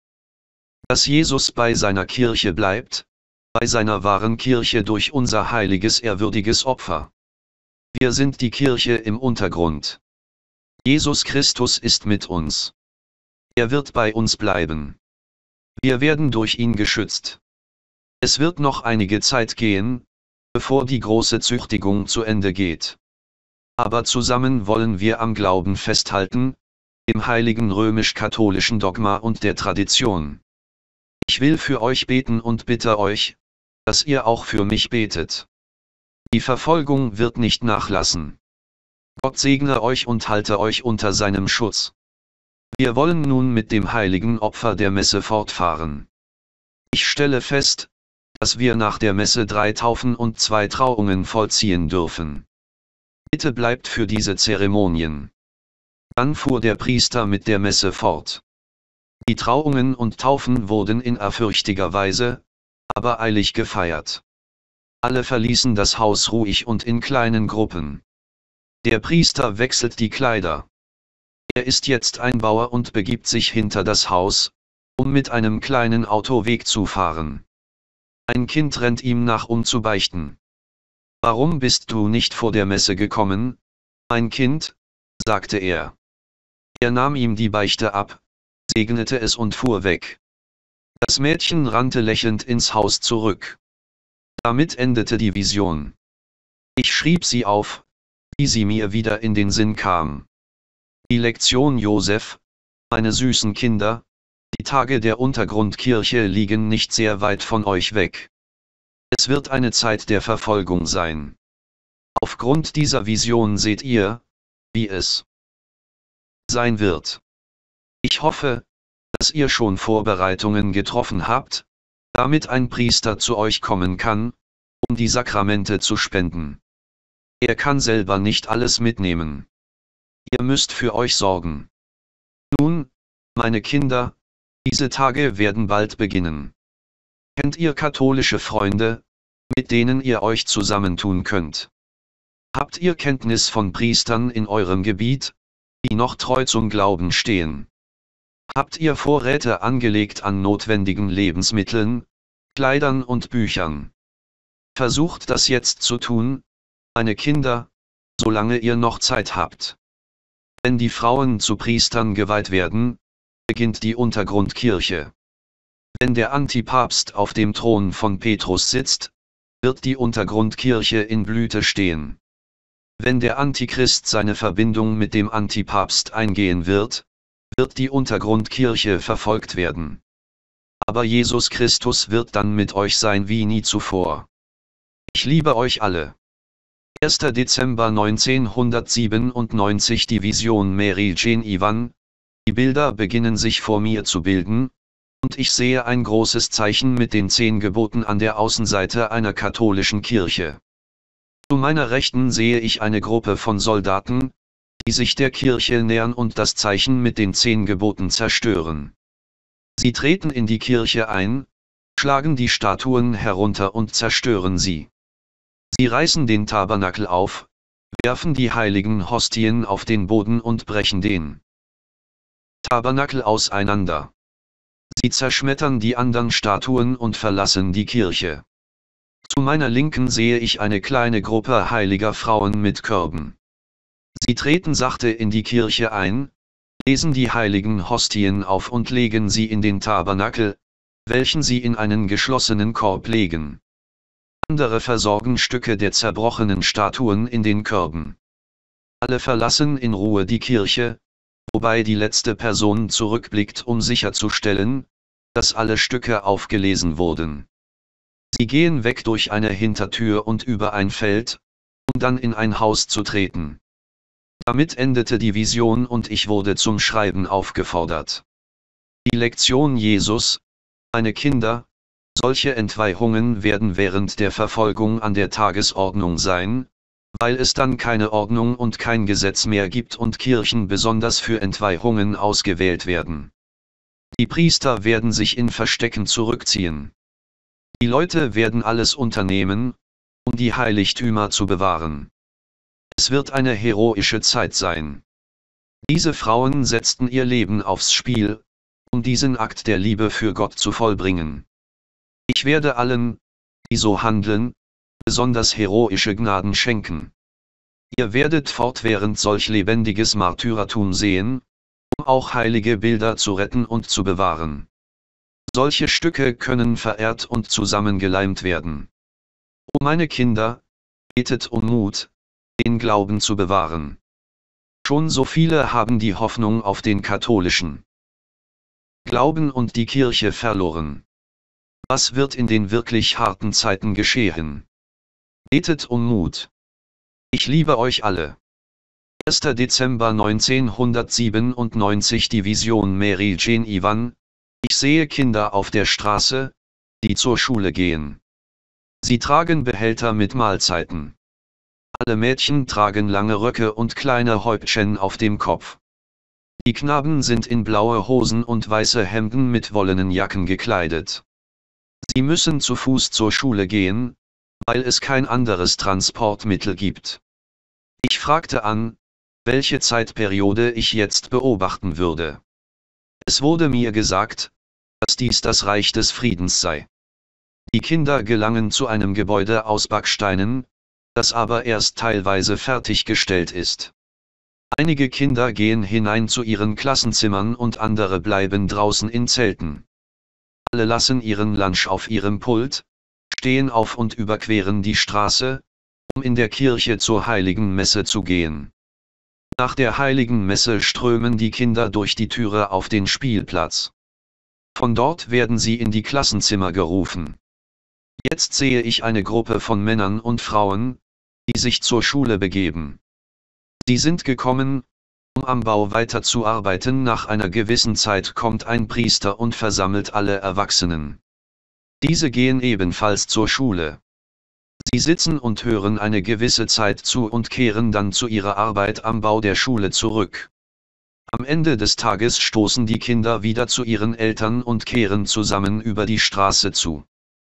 dass Jesus bei seiner Kirche bleibt, bei seiner wahren Kirche durch unser heiliges, ehrwürdiges Opfer. Wir sind die Kirche im Untergrund. Jesus Christus ist mit uns. Er wird bei uns bleiben. Wir werden durch ihn geschützt. Es wird noch einige Zeit gehen, bevor die große Züchtigung zu Ende geht. Aber zusammen wollen wir am Glauben festhalten, dem heiligen römisch-katholischen Dogma und der Tradition. Ich will für euch beten und bitte euch, dass ihr auch für mich betet. Die Verfolgung wird nicht nachlassen. Gott segne euch und halte euch unter seinem Schutz. Wir wollen nun mit dem heiligen Opfer der Messe fortfahren. Ich stelle fest, dass wir nach der Messe drei Taufen und zwei Trauungen vollziehen dürfen. Bitte bleibt für diese Zeremonien. Dann fuhr der Priester mit der Messe fort. Die Trauungen und Taufen wurden in ehrfürchtiger Weise, aber eilig gefeiert. Alle verließen das Haus ruhig und in kleinen Gruppen. Der Priester wechselt die Kleider. Er ist jetzt ein Bauer und begibt sich hinter das Haus, um mit einem kleinen Auto wegzufahren. Ein Kind rennt ihm nach, um zu beichten. Warum bist du nicht vor der Messe gekommen, mein Kind? Sagte er. Er nahm ihm die Beichte ab, segnete es und fuhr weg. Das Mädchen rannte lächelnd ins Haus zurück. Damit endete die Vision. Ich schrieb sie auf, wie sie mir wieder in den Sinn kam. Die Lektion Josef, meine süßen Kinder, die Tage der Untergrundkirche liegen nicht sehr weit von euch weg. Es wird eine Zeit der Verfolgung sein. Aufgrund dieser Vision seht ihr, wie es sein wird. Ich hoffe, dass ihr schon Vorbereitungen getroffen habt, damit ein Priester zu euch kommen kann, um die Sakramente zu spenden. Er kann selber nicht alles mitnehmen. Ihr müsst für euch sorgen. Nun, meine Kinder, diese Tage werden bald beginnen. Kennt ihr katholische Freunde, mit denen ihr euch zusammentun könnt? Habt ihr Kenntnis von Priestern in eurem Gebiet, die noch treu zum Glauben stehen? Habt ihr Vorräte angelegt an notwendigen Lebensmitteln, Kleidern und Büchern? Versucht das jetzt zu tun, meine Kinder, solange ihr noch Zeit habt. Wenn die Frauen zu Priestern geweiht werden, beginnt die Untergrundkirche. Wenn der Antipapst auf dem Thron von Petrus sitzt, wird die Untergrundkirche in Blüte stehen. Wenn der Antichrist seine Verbindung mit dem Antipapst eingehen wird, wird die Untergrundkirche verfolgt werden. Aber Jesus Christus wird dann mit euch sein wie nie zuvor. Ich liebe euch alle. erster Dezember neunzehnhundertsiebenundneunzig Die Vision Mary Jane Ivan. Die Bilder beginnen sich vor mir zu bilden, und ich sehe ein großes Zeichen mit den zehn Geboten an der Außenseite einer katholischen Kirche. Zu meiner Rechten sehe ich eine Gruppe von Soldaten, die sich der Kirche nähern und das Zeichen mit den zehn Geboten zerstören. Sie treten in die Kirche ein, schlagen die Statuen herunter und zerstören sie. Sie reißen den Tabernakel auf, werfen die heiligen Hostien auf den Boden und brechen den Tabernakel auseinander. Sie zerschmettern die anderen Statuen und verlassen die Kirche. Zu meiner Linken sehe ich eine kleine Gruppe heiliger Frauen mit Körben. Sie treten sachte in die Kirche ein, lesen die heiligen Hostien auf und legen sie in den Tabernakel, welchen sie in einen geschlossenen Korb legen. Andere versorgen Stücke der zerbrochenen Statuen in den Körben. Alle verlassen in Ruhe die Kirche, wobei die letzte Person zurückblickt, um sicherzustellen, dass alle Stücke aufgelesen wurden. Sie gehen weg durch eine Hintertür und über ein Feld, um dann in ein Haus zu treten. Damit endete die Vision und ich wurde zum Schreiben aufgefordert. Die Lektion Jesus, meine Kinder, solche Entweihungen werden während der Verfolgung an der Tagesordnung sein, weil es dann keine Ordnung und kein Gesetz mehr gibt und Kirchen besonders für Entweihungen ausgewählt werden. Die Priester werden sich in Verstecken zurückziehen. Die Leute werden alles unternehmen, um die Heiligtümer zu bewahren. Es wird eine heroische Zeit sein. Diese Frauen setzten ihr Leben aufs Spiel, um diesen Akt der Liebe für Gott zu vollbringen. Ich werde allen, die so handeln, besonders heroische Gnaden schenken. Ihr werdet fortwährend solch lebendiges Märtyrertum sehen, um auch heilige Bilder zu retten und zu bewahren. Solche Stücke können verehrt und zusammengeleimt werden. O meine Kinder, betet um Mut, den Glauben zu bewahren. Schon so viele haben die Hoffnung auf den katholischen Glauben und die Kirche verloren. Was wird in den wirklich harten Zeiten geschehen? Betet um Mut. Ich liebe euch alle. erster Dezember neunzehnhundertsiebenundneunzig Die Vision Mary Jane Ivan. Ich sehe Kinder auf der Straße, die zur Schule gehen. Sie tragen Behälter mit Mahlzeiten. Alle Mädchen tragen lange Röcke und kleine Häubchen auf dem Kopf. Die Knaben sind in blaue Hosen und weiße Hemden mit wollenen Jacken gekleidet. Sie müssen zu Fuß zur Schule gehen, weil es kein anderes Transportmittel gibt. Ich fragte an, welche Zeitperiode ich jetzt beobachten würde. Es wurde mir gesagt, dass dies das Reich des Friedens sei. Die Kinder gelangen zu einem Gebäude aus Backsteinen, das aber erst teilweise fertiggestellt ist. Einige Kinder gehen hinein zu ihren Klassenzimmern und andere bleiben draußen in Zelten. Alle lassen ihren Lunch auf ihrem Pult, stehen auf und überqueren die Straße, um in der Kirche zur heiligen Messe zu gehen. Nach der heiligen Messe strömen die Kinder durch die Türe auf den Spielplatz. Von dort werden sie in die Klassenzimmer gerufen. Jetzt sehe ich eine Gruppe von Männern und Frauen, die sich zur Schule begeben. Sie sind gekommen, um am Bau weiterzuarbeiten. Nach einer gewissen Zeit kommt ein Priester und versammelt alle Erwachsenen. Diese gehen ebenfalls zur Schule. Sie sitzen und hören eine gewisse Zeit zu und kehren dann zu ihrer Arbeit am Bau der Schule zurück. Am Ende des Tages stoßen die Kinder wieder zu ihren Eltern und kehren zusammen über die Straße zu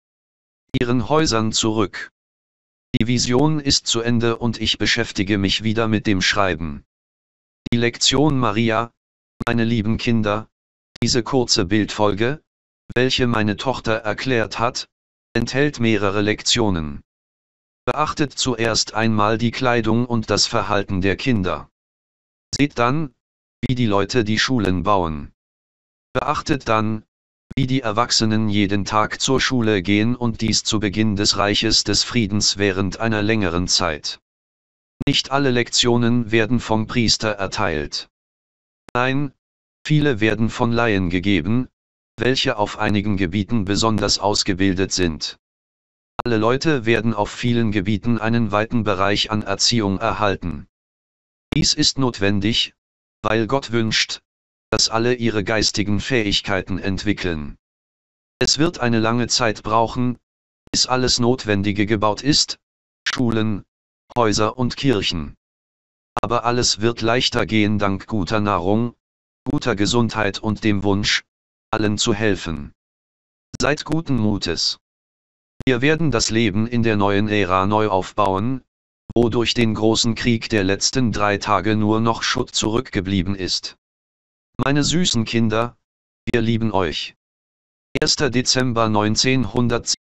ihren Häusern zurück. Die Vision ist zu Ende und ich beschäftige mich wieder mit dem Schreiben. Die Lektion Maria, meine lieben Kinder, diese kurze Bildfolge, welche meine Tochter erklärt hat, enthält mehrere Lektionen. Beachtet zuerst einmal die Kleidung und das Verhalten der Kinder. Seht dann, wie die Leute die Schulen bauen. Beachtet dann, wie die Erwachsenen jeden Tag zur Schule gehen und dies zu Beginn des Reiches des Friedens während einer längeren Zeit. Nicht alle Lektionen werden vom Priester erteilt. Nein, viele werden von Laien gegeben, welche auf einigen Gebieten besonders ausgebildet sind. Alle Leute werden auf vielen Gebieten einen weiten Bereich an Erziehung erhalten. Dies ist notwendig, weil Gott wünscht, dass alle ihre geistigen Fähigkeiten entwickeln. Es wird eine lange Zeit brauchen, bis alles Notwendige gebaut ist, Schulen, Häuser und Kirchen. Aber alles wird leichter gehen dank guter Nahrung, guter Gesundheit und dem Wunsch, allen zu helfen. Seid guten Mutes. Wir werden das Leben in der neuen Ära neu aufbauen, wo durch den großen Krieg der letzten drei Tage nur noch Schutt zurückgeblieben ist. Meine süßen Kinder, wir lieben euch. erster Dezember neunzehnhundertsiebzig